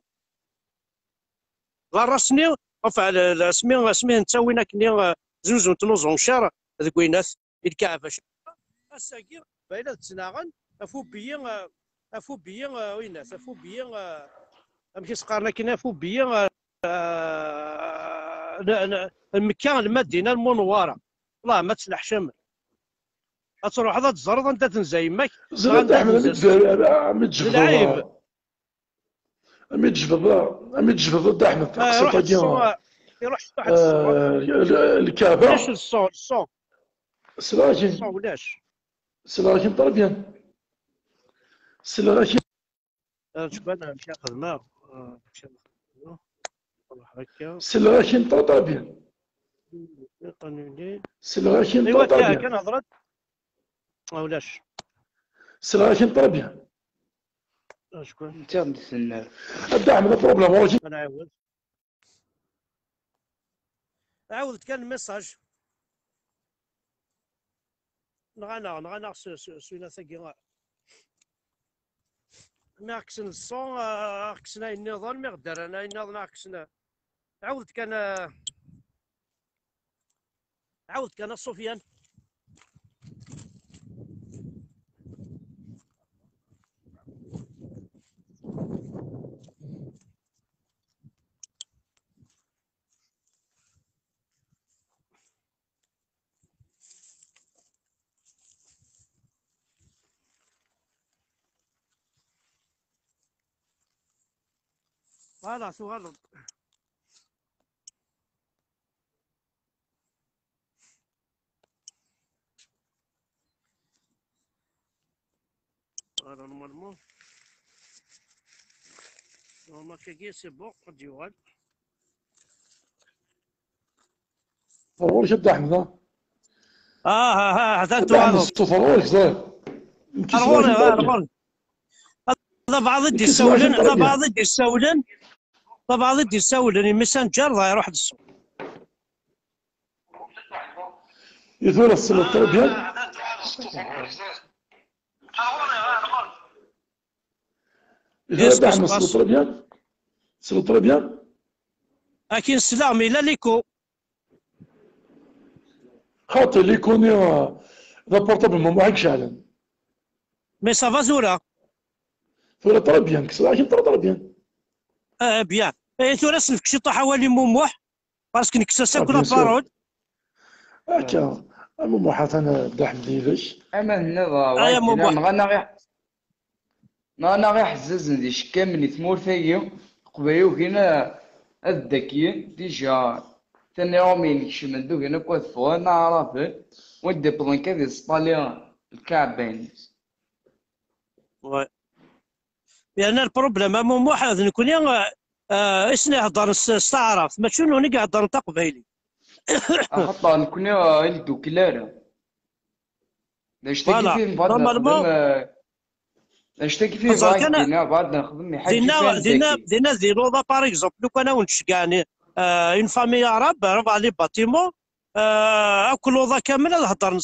لا راسني فعل سميه نتا وينا كني زنزنت نوزون شار ذوك وينات الكعبه الساكي باينه تسناغن افو بيا وينات افو بيا امشي سقارنا كنا افو بيا المكان المدينه المنوره والله ما تسلحشم تروح هذا تزرد انت تنزاي ماك زرد احمد متجفض احمد يروح واحد الكعبه ليش الصون سلاكين ولاش سلاكين طربيان سلاكين شبان مشى خدمه سلاكين طربيان قانوني سلاكين ايوا طربيان كان هضرت ولاش سلاكين طربيان شكون انت متسنى ابدا احمد بروبليم انا عاودت كان الميساج نغانا سوينا ثقي ما عكسنا الصون عكسنا النظام ما غدر انا النظام عكسنا عاودت كان سفيان هذا سؤال normalement. Normalement, c'est bon, قد يوغل. ضروري كدا حمد هذا انتو كدا حمد غلط. الصوت ضروري زين الغول الغول. هذا بعض يدي يسولن، هذا بعض يدي يسولن، هذا بعض يدي يسولن ميسنجر ضايع يروح الصوت. يثور الصلة تربيان يثور أحمد الصلة تربيان الصلة تربيان لكن السلام إلا ليكو خاطر اللي يكون ذا بورتابل ما معك شعلا مي سافا زورا ثورة تربيان كسر لكن تربيان بيان ثورة سلفك شي طاح حوالي موموح باسكو نكساسا كل بارود هكا موموحات أنا بدا حمد ليش اما هنا انا غير حزازن دي شكامل ثمورثايا قبايو هنا الذكيين ديجا ثاني يومين يكشمن دوك هنا كواد فوانا عرفت ودي بلان كذا سطاليان الكعبين لأن البروبليم موموح هذا نكون اسني هضر استعرف ما شنو نقعد هضر تقبايلي حتى نكون يلدو كلارا نشتكي فيه بعد نخدم نشتكي فيه بعد نخدم حاجة دينا ذا باغ اكزومبل لو كان ونشكاني اون فامي عرب ربع لي باتيمون كل وضع كامل هضر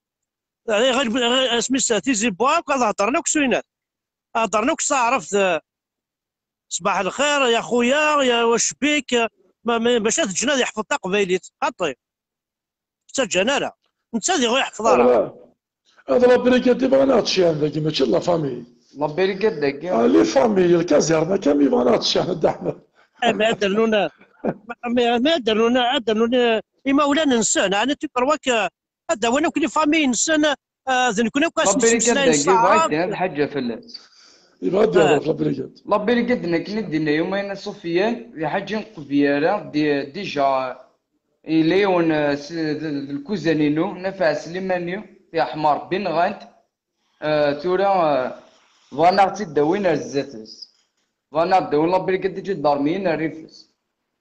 غير سميتها تيزي بواك هضرنا كسوينات هضرنا كس صباح الخير يا خويا يا واش بيك باش تجينا يحفظ قبايليت خاطي حتى جناله انت اللي غير يحفظ راه هذا لا بريكاتي بغا تشيان ذاك ماشي لا فامي لا بريكات ذاك لي فامي الكازيرنا كامل بغا تشيان دحنا ما درنا ما درنا إما ننسان انا تكرواك هذا وانا كل فامي نسان كنا كاس مسلسلين صعاب الحاجه فلاس يبغى دير لا بريكات لا بريكات كنا دينا يومين صوفيان يا حاجه قبيره ديجا إليون الكوزانينو نفع سليمانيو في حمار بن غانت تورا فانا تداوين الزاتس فانا داوين لابريكا تجي دارمين الريفلس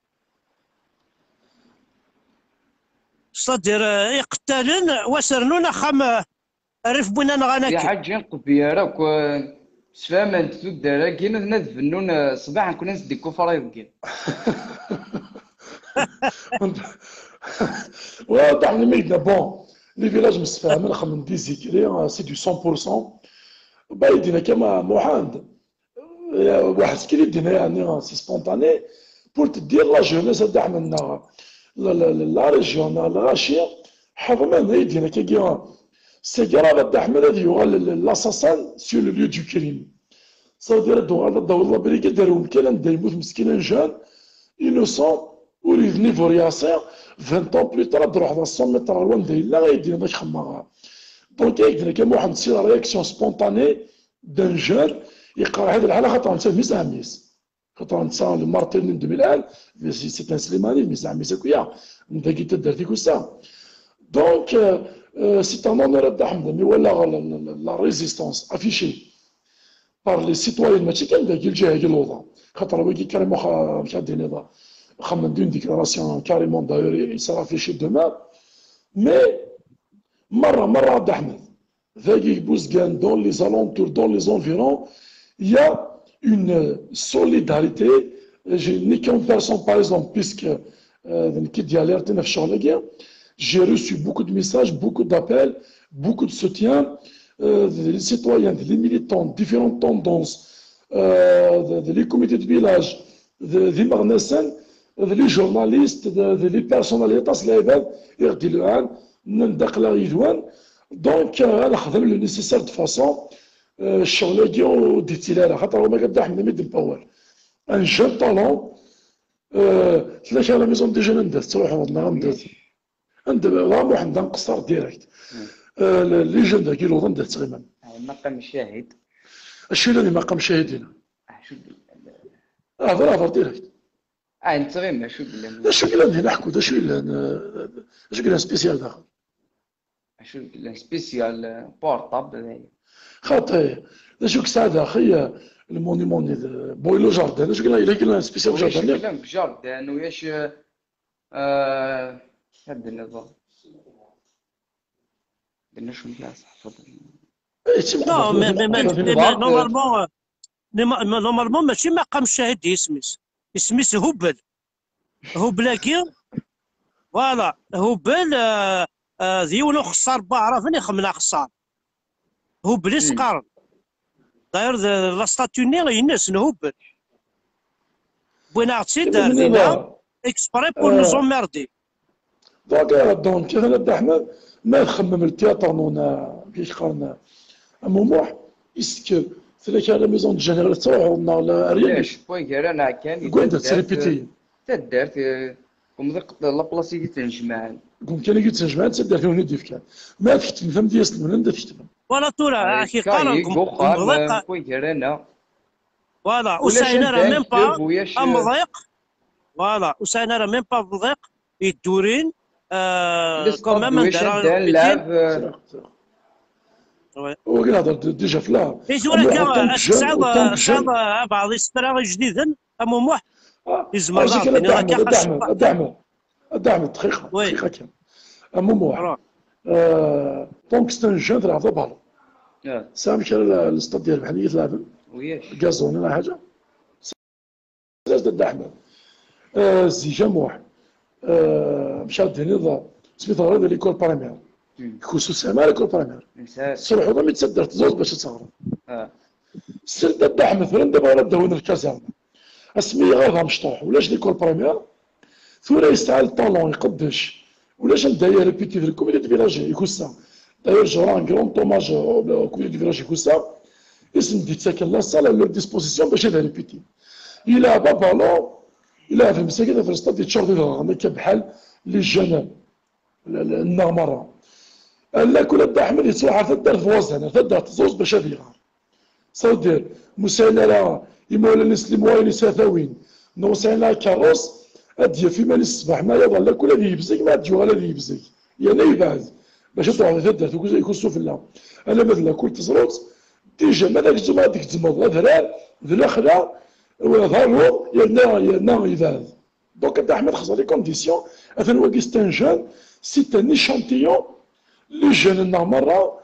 صدر يقتلن وسرنون خم ريف بونا نغاناكي يا حاج قبيره كو سفامن تدارا كاين نذفنون صباح كنا نديكو فرايد كاين واضح الميدنا بون لي فيلاج مستفاهمين خمم دي زيكري سي دو 100% بايدينا كما محمد واحد كي يدينا يعني سي سبونتاني بور تدير لا جونيس هذا عملنا لا ريجيون لا غاشيه حضرنا يدينا كي سي كرا بدا احمد هذا يوغال لاساسان سور لو ليو دو كريم صافي دو الله بريكي داروا كان يموت مسكين جان انوسون وليد نيفو رياسير 20 طون بلو ترى تروح على 100 متر لوان لا غيدير باش خماغها دونك يقدر كان واحد تصير رياكسيون سبونتاني دان جون يقرا هذا الحاله خاطر نتا ميس عميس خاطر نتا المارتين 2001 سي ان سليماني ميس عميس كويا نتا كي تدار فيك وسا دونك سي ان اونور د احمد مي ولا لا ريزيستونس افيشي بار لي سيتويان ماشي كان داك الجهه ديال الوضع خاطر هو كي كاريمون مشادين هذا خمم دون ديكلاراسيون كاريمون داير يصرا افيشي دوما مي مرة عبد الحميد ذاك بوزغان دون لي زالونتور دون لي زونفيرون يا اون سوليداريتي ني كون بيرسون باغ اكزومبل بيسك كي دياليرتنا في الشغل كاع j'ai reçu beaucoup de messages, beaucoup d'appels, beaucoup de soutien des citoyens, des militants, différentes tendances, des comités de village, des marnassans, des journalistes, des personnalités, يغدي الآن ندق لا يدوان دونك انا خدم لو نيسيسير دو فاسون الشغل كي وديتي لها خاطر هما كدا حنا ميد الباور ان جون طالون ثلاثه على ميزون دي جون ندات تروح عندنا غندات عند راه حنا نقصر ديريكت لي جون دا كيلو ندات تقريبا مقام الشاهد اش اللي مقام شاهدين هضر ديريكت انت غير ما شو قلنا شو قلنا نحكوا شو قلنا سبيسيال داخل شو قلنا سبيسيال بورطابل خاطر شوك سعادة أخي المونيمون بويلو جاردان اش قلنا إلا قلنا سبيسيال جاردان كلام جاردان وياش هاد النظام قلنا شو بلاصة حفظ لا نورمالمون ماشي مقام الشاهد اسميس هبل فوالا هبل ديولو خسار بعرفني خمنا خسار هبل سقارن داير لا ستاتوني ينس نهبل بوينا تسيد دينا اكسبري بور نو زوميردي دونك انا عبد الرحمن ما نخمم التياتر نونا كيش قالنا موح اسكو ثلاثة على ميزون جينيرال تروحوا ولا ريال ليش بويكر انا كان قلت تسريبيتي تدارت كوم ذاك لابلاصي اللي تنجمعان كون كان قلت تنجمعان تدار فيهم ندير كان ما تكتب فهم ديال سنون انت تكتب ولا طول كي قالوا لكم بويكر انا فوالا وساينا راه ميم با مضيق فوالا وساينا راه ميم با مضيق يدورين كومام ندير اللعب هو هذا ديجا فلا ولكن صعب بعض السفراغ جديدا موح يزمر الدعم دقيقة كان موح دونك ستان جون تلعب بالون سام كان الاستاد ديال بحال اللي تلعب كازون ولا حاجة سلاش الدعم زيجا موح مشى ديني سميتو غير ليكول بريمير كوسو سما ليكول بريمير صلحوا ضمي تصدرت زوج باش تصغروا السرد الدعم مثلا دابا راه داونا الكازيرنا اسمي غير مشطوح ولاش ليكول بريمير ثورة يستعمل الطالون يقدش ولاش نداير ريبيتي في الكوميتي دو فيلاج يكوسا داير جوران كرون طوماج كوميتي دو فيلاج يكوسا اسم دي تساكن لا صال لو ديسبوزيسيون باش يدير ريبيتي إلا با بالون إلا في المساكن في الستاد يتشرط يضغط كبحال لي جون النغمرة لا كل دا أحمد يتسوح تدار في وزن تدار تزوز باش هذا يغار صدير مسالة يمول الناس اللي موالين ساثاوين نوصينا كاروس أدي في مال الصباح ما يظل كل هذه يبزق ما أدي ولا هذه يبزق يعني يبعد باش تروح تدار يكون سفلا أنا مثلا كل تزروت ديجا ما داك الزوما ديك الزمض ذرار ذلاخرة وظهروا ينا يبعد دونك دا أحمد خاصة لي كونديسيون أثن واقي ستان جون سيت ان إيشانتيون لي جون مرة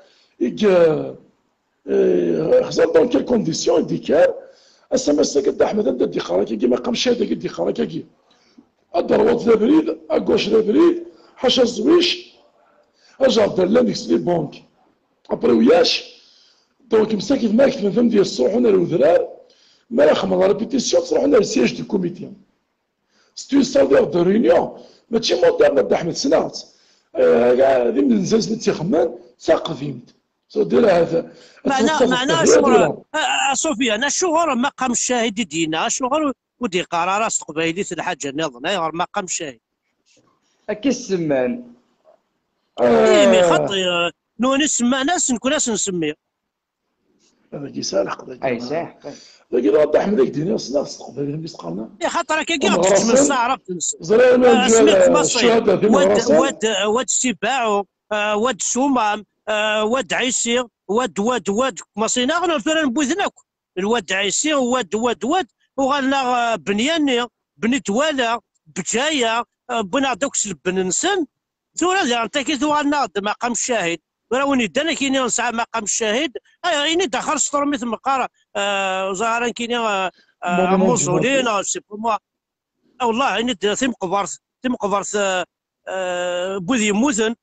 خاصة دون كيل كونديسيون يديكار السماسة قد أحمد أنت دي خراكي كيما قام شاهدة قد دي خراكي الدروات لابريد أكوش لابريد حاشا الزويش أجار لانكس لي بونك أبري وياش دونك مساكن ما كتب فهم ديال الصروحون الوذرار ما لا خمر ريبيتيسيون تروحون للسياج دو كوميتي ستو سالفير دو ريونيون ماشي مودرن دا أحمد سنات هذه من الزنز اللي تيخمان تقديمت دير هذا معناه شغل صوفيا انا شغل مقام الشاهد دينا شغل ودي قرارات قبيلي الحاجه نظن غير مقام الشاهد هكا السمان مي خطي نو نسمع ناس نكون ناس نسمي هذا كيسالح اي صح لكن راه احمد ديك دينا صناف تقبل اللي قالنا يا خاطر كي قلت من الصعرة تنسى زرينا واد السباع واد سومام واد عيسي واد مصينا غنا فينا نبوذناك الواد عيسي واد وغالنا بنياني بنيت والا بجايه بنا دوكس البننسن ثورة انت كي ثورنا مقام الشاهد راه وين دانا كاين نسعى مقام الشاهد يعني دخل سطر مثل مقارا زهران كاين موزولين سي بو موا والله يعني ثم قبرت بوذي موزن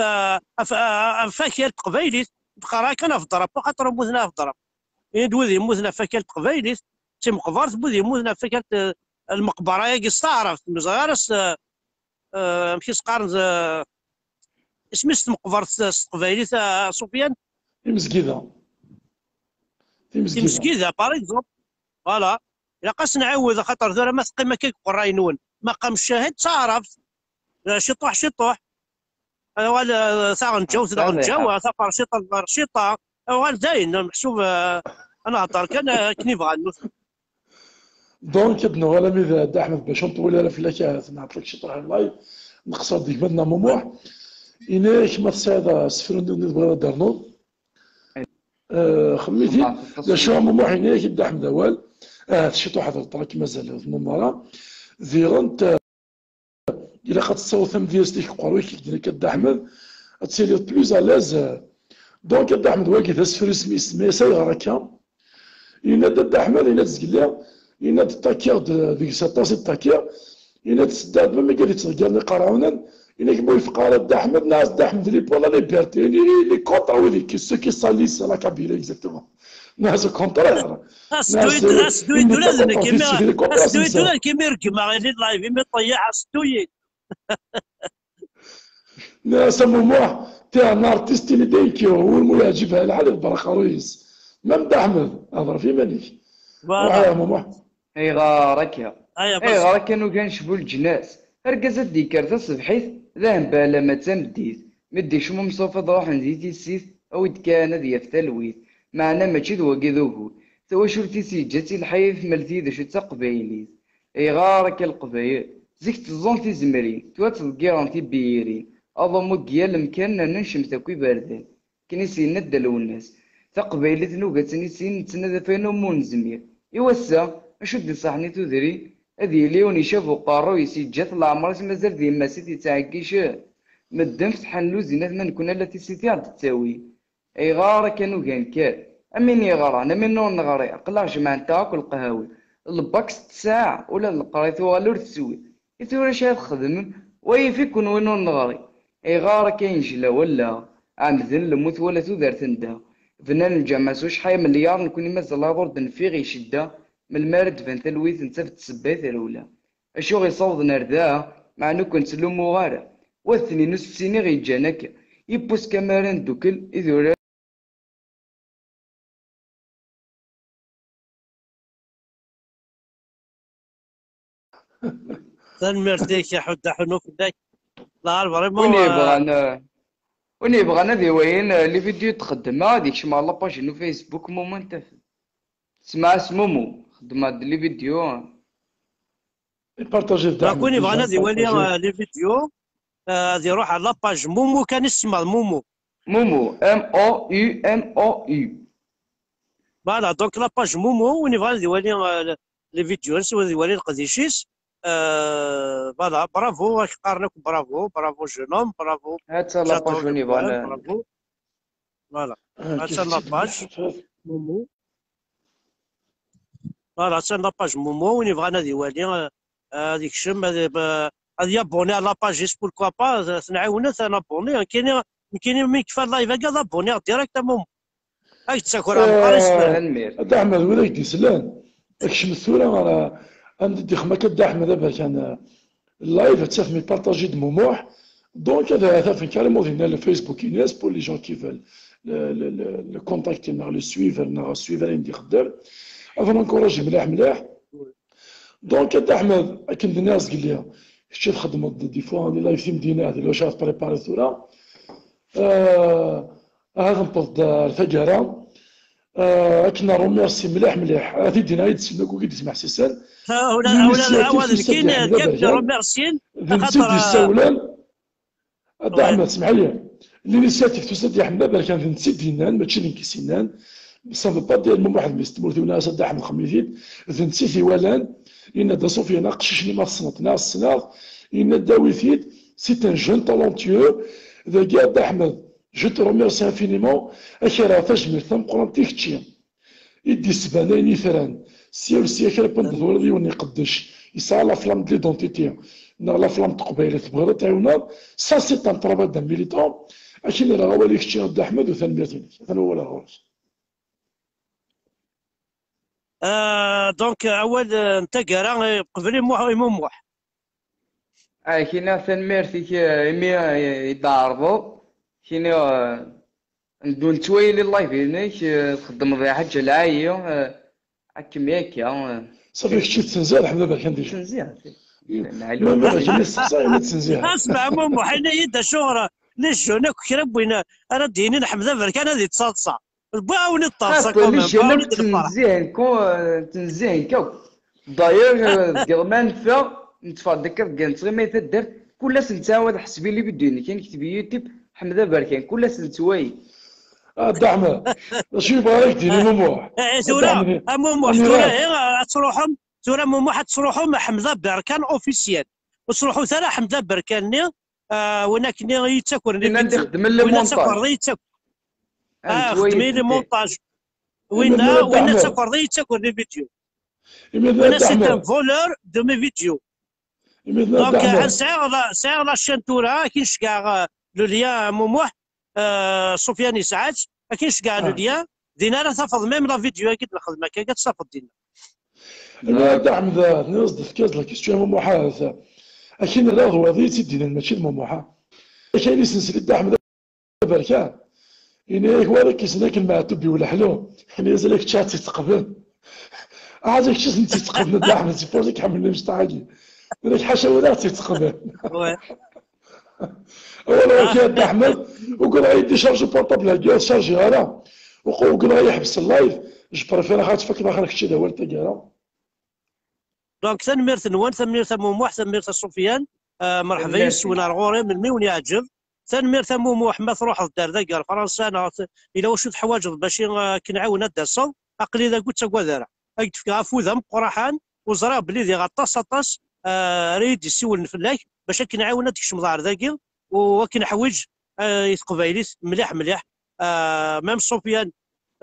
فاكر قبيلي بقرا كان في الضرب خاطر موزنا في الضرب يعني بوذي موزنا فاكر قبيلي ثم قبرت بوذي موزنا فاكر المقبره يا استعرفت مزغارس مشي سقارن اسمي مقبرة قبيلي سفيان في مسكيده باغ اكزومبل فوالا الا قاس نعاود خاطر ذولا ما ثقي ما كيقراينون مقام الشاهد تعرفت شطوح هذا ثاغ نتجاوز ثاغ رشيطه هو داين محسوب انا هضر كان كني بغا دونك ابن غلامي دا احمد باش نطول على فلاكه نعطيك لك شي طرح لايف نقصر ديك بدنا مموح إناك ما تصعد سفر نبغى دارنوض خميتي طبعا في لا التصوير. شو مو حين هيك يبدا احمد اول شي واحد الطراك مازال في المباراه فيغنت الا قد ثم ديال ستيك قروي كي كدا احمد تسيري بلوز الاز دونك كدا احمد واقي داز في رسمي سميسا هكا ينادى احمد ينادى زكليا ينادى التاكير ديك ساتاس التاكير ينادى سداد ما قال يتغير قراونا ينادى بو يفقار دا احمد ناس دا احمد لي بولا لي بيرتي لي كونتر ويلي كي سو كي ساليس لا كابيلا اكزاكتومون ناس كونترير ناس اسدويت ولا اللي كيما كونتر في كونتر اسدويت سمسا ولا كيما يركب غير لايف ما طيح اسدويت ناس موح تاع ان ارتيست اللي دايكيو هو المو يعجبها العدد برخرويس ممدح احمد هضر في مانيك فوالا وعا موح اي غارك هيا اي بس غارك كانوا كنشبو الجناس ركزت ديكار تصبحيت ذهب بالا ما تمديت مدي شمو مصوفة روح نزيتي السيث او كان ذي التلويث معنا ماشي ذوقي ذوقو سوا شرتي سيجاتي الحياة ملتي ذا شو تقبايليت اي غارك القبايل زيك تظن تزمري توات الكيرانتي بيرين اظن كيال المكان ننشم تاكوي باردين كنيسي ندلو الناس تقبايلت نوغا سين نتسنى فينو منزمير يوسا اشد صحني تدري هذي ليون يشافو قارو يسجات العمر مازال ديما سيتي تعكيش مدام فتحن له زينات ما نكون الا تيسيتي عاد تساوي اي غارة كانوا كان كار امين يغرى انا من نور نغري قلا جمع نتاعك القهاوي الباكس ساعة ولا القريت وغالور تسوي يثور اش تخدم ويفيكون وين نور نغري اي غارة كاين جلا ولا عمدن الموت ولا تودار تندا فنان الجامعة سوش حي مليار نكون مازال غورد نفيغي شدة من المارد فان تلويث نتفت السبايت الاولى اشو غيصوض نردا مع انو كنت لومو غارة والثني نص سيني غيجانك يبوس كاماران دوكل اذا تنمرتيك يا حدا حنوف داك لا وين فريمون يبغانا وين يبغانا ذي وين لي فيديو تخدم هذيك شمال لاباج نو فيسبوك مومو انت تسمع اسمومو خدم هاد لي فيديو بارطاجي دا احمد كون يبغى ديجا نادي يولي بارطاجي لي فيديو غادي يروح على لاباج مومو كان يسمى مومو مومو ام او يو ام او يو فوالا دونك لاباج مومو وين يبغى يولي لي فيديو نسوا يولي القديشيس فوالا برافو راك قارنك برافو جونوم برافو هاتا لاباج جادور وين لو بوان يبغانا برافو فوالا كيف هاتشان تجيب لاباج حفاظ مومو فوالا هاتشان لاباج مومو وين يبغى نادي يولي هذيك الشم هذه يابوني على لاباج بوركوا با نعاونو نابوني كاين من كفى اللايف هكا لابوني ديريكت مومو هاك تساكر عم قاري سمعنا تنمير دا احمد ولاك ديسلان اكشم الثوره راه عندي خما كدا احمد دابا كان اللايف تسافر مي بارطاجي دو موموح دونك هذا في كاريمون دينا الفيسبوك الناس بور لي جون كي فال le contacter le suivre اللي خدام هذا نكوراجي ملاح دونك هذا احمد كنت الناس قال لي شتي تخدم دي فوا هذه لايف في مدينه هذه لو شاف بريباري ثورة هذا نبض الفجره كنا روميرسي ملاح هذه دينا يتسنى كي تسمع سيسان هنا كاين كابتن روميرسيين خاطر السولان هذا احمد اسمح لي لينيسياتيف توسد يا حمد بالك كان نسيت دينان ماشي اللي كيسينان بصافي با ديال مو واحد مستمر ثونا اسد احمد خميثيت نسيت والان ان دا صوفيا ناقش لي ما صنتنا الصناط ان داويثيت سي ان جون تالونتيو ذا كاد احمد جو تو ريميرسي انفينيمون اخيرا تجميل ثم قرنتيك تشي يدي سبانين يثران سي اخيرا بندور دي وني قدش يسعى لا فلام دي دونتيتي لا فلام تقبيله تبغى تعاونا سا سي ان ترافاي دان ميليتون اكيد راه هو اللي كشتي عبد احمد وثنميرتيني هذا هو الغرض دونك اول انت كرا قبل موح كاين تنميرتي مي يضاربو كاين ندون تويلي اللايف هناك تخدم ذي حاجه العايه حكم ياك صافي كشتي تنزال احمد بالك ندير تنزيها ما كاين الصحصاي ما تنزيها اسمع موح انا يد شهره ليش هناك كرا بوينا انا ديني نحمد بركان هذه تصاصع باوني الطاسه كومون باوني تنزيه كوك داير كيرمان فا نتفرج كان صغير تدار كل سنه واحد حسبي لي بدوني كان يكتب يوتيوب حمد بركان كل سنه واي احمد شو يبغى لك ديني مموح ثورة موموح راني ثورة راك تروحهم ثورة موموح تروحهم حمزة بركان اوفيسيال وتروحوا ثلا حمزة بركان ولكن يتسكر لي كنا فيديو نخدم لي وين تسكر مونتاج يتسكر انت خدمي لي ويدي مونتاج يمدنا وين احمد تسكر لي فيديو وين يمدنا سيت ان احمد فولور دو مي فيديو يمدنا دونك احمد سير لا شين تورا كاينش كاع لو ليان موموح سفيان يسعد ما كاينش كاع لو ليان دينا راه تفض ميم لا فيديو كي الخدمه كي تستفد دينا يمدنا احمد نصدف كاز لك شو مموح هذا اكيد لا هو ذي تدينا ماشي المموحه كاين سلسله احمد بركان يعني هو راك يسناك المعتوب ولا حلو يعني يزلك تشات تقبل عايزك شو انت تقبل دا احمد سيفوزك حمل مش تعاقي لك حاشا ولا تتقبل اولا كي دا احمد وقال يدي شارجي بورطابل هكا شارجي هذا وقال يحبس اللايف جبر فينا خاطر تفكر اخرك شي داول تاكا دونك تنميرت نوان تنميرت موموح تنميرت سفيان مرحبا يسونا الغوري من ميون يعجب تنميرت موموح ما تروح الدار ذاك فرنسا انا الا واش الحوايج باش كنعاون الدرسه عقلي اذا قلت كوادر اكد فيها عفوذا مقرحان وزرا بلي ذي غطاس ريد يسول فلاك باش كنعاون هذيك الشمضار ذاكي وكنحوج يتقبايليت مليح مليح مام سفيان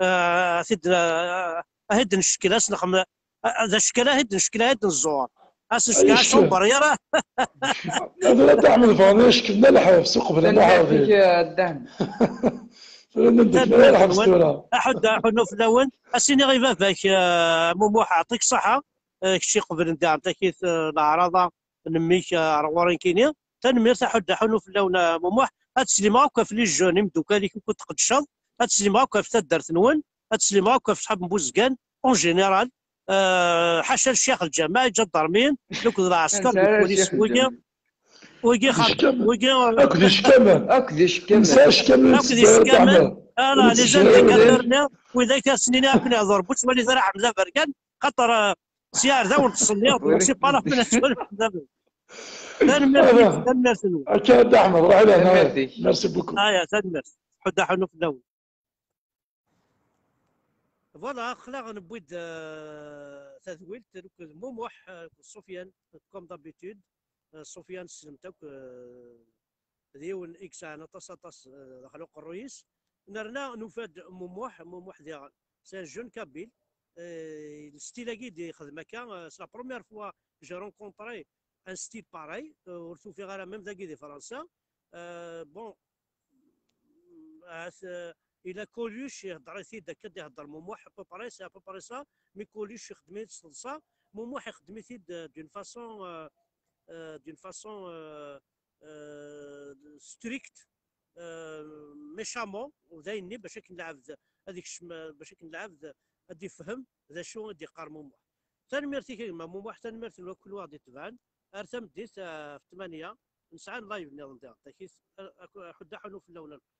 هيد نشكل اسنا هذا الشكل هيد نشكل هيد الزوار اس نشكل شومبر يراه هذا لا تعمل فاني شكلنا الحبس سوق بلا ما تنميرتك حاضر يا الدهن ندك لا الحبس ولا احد في الاول اسيني غير فاك موموح يعطيك الصحه كشي قبل نتاع تاكيت الاعراض نميك رغورين كينيا تنمير تاع حنو في اللون موموح هاد السليمه هكا في لي جون يمدوكا اللي كنت تقدشض هاد السليمه هكا في تدرت نون هاد السليمه هكا في صحاب بوزكان اون جينيرال حاشا الشيخ الجماعه الجدرمين دوك العسكر البوليس ويجي خاطر كامل ويجي اكدش كامل اكدش كامل نساش كامل اكدش كامل انا لي جون تعمل كادرنا واذا كان سنين اكل يهضر بوش ولي زرع حمزه بركان خاطر سيار ذا ونتصلي ماشي بالا من حمزه بركان تنمر اكيد احمد روح لهنا تنميرتك ميرسي بوكو تنمر حدا حنو في الاول فوالا خلا نبويد تذويل موموح سفيان كوم دابيتود سفيان سلمتك ديون اكس انا طاس دخلوا قرويس نرنا نفاد موموح ديال سان جون كابيل الستيل دي خدمه كان سا بروميير فوا جي رونكونطري ان ستيل باراي ورثو في غير ميم داكي دي فرنسا بون الى كولوش يهضر يثيد هكا يهضر موموح بوباري سي بوباري سا مي كولوش يخدم صلصه موموح يخدم يثيد دون فاسون ستريكت ميشامون ودايني باش كنلعب هذيك باش كنلعب غادي يفهم ذا شو غادي يقار موموح تنميرتي كيما موموح تنميرتي كل واحد يتبعن ارتم ديت في 8 نسعى لايف نظام تاع كيس حدا حنو في الاول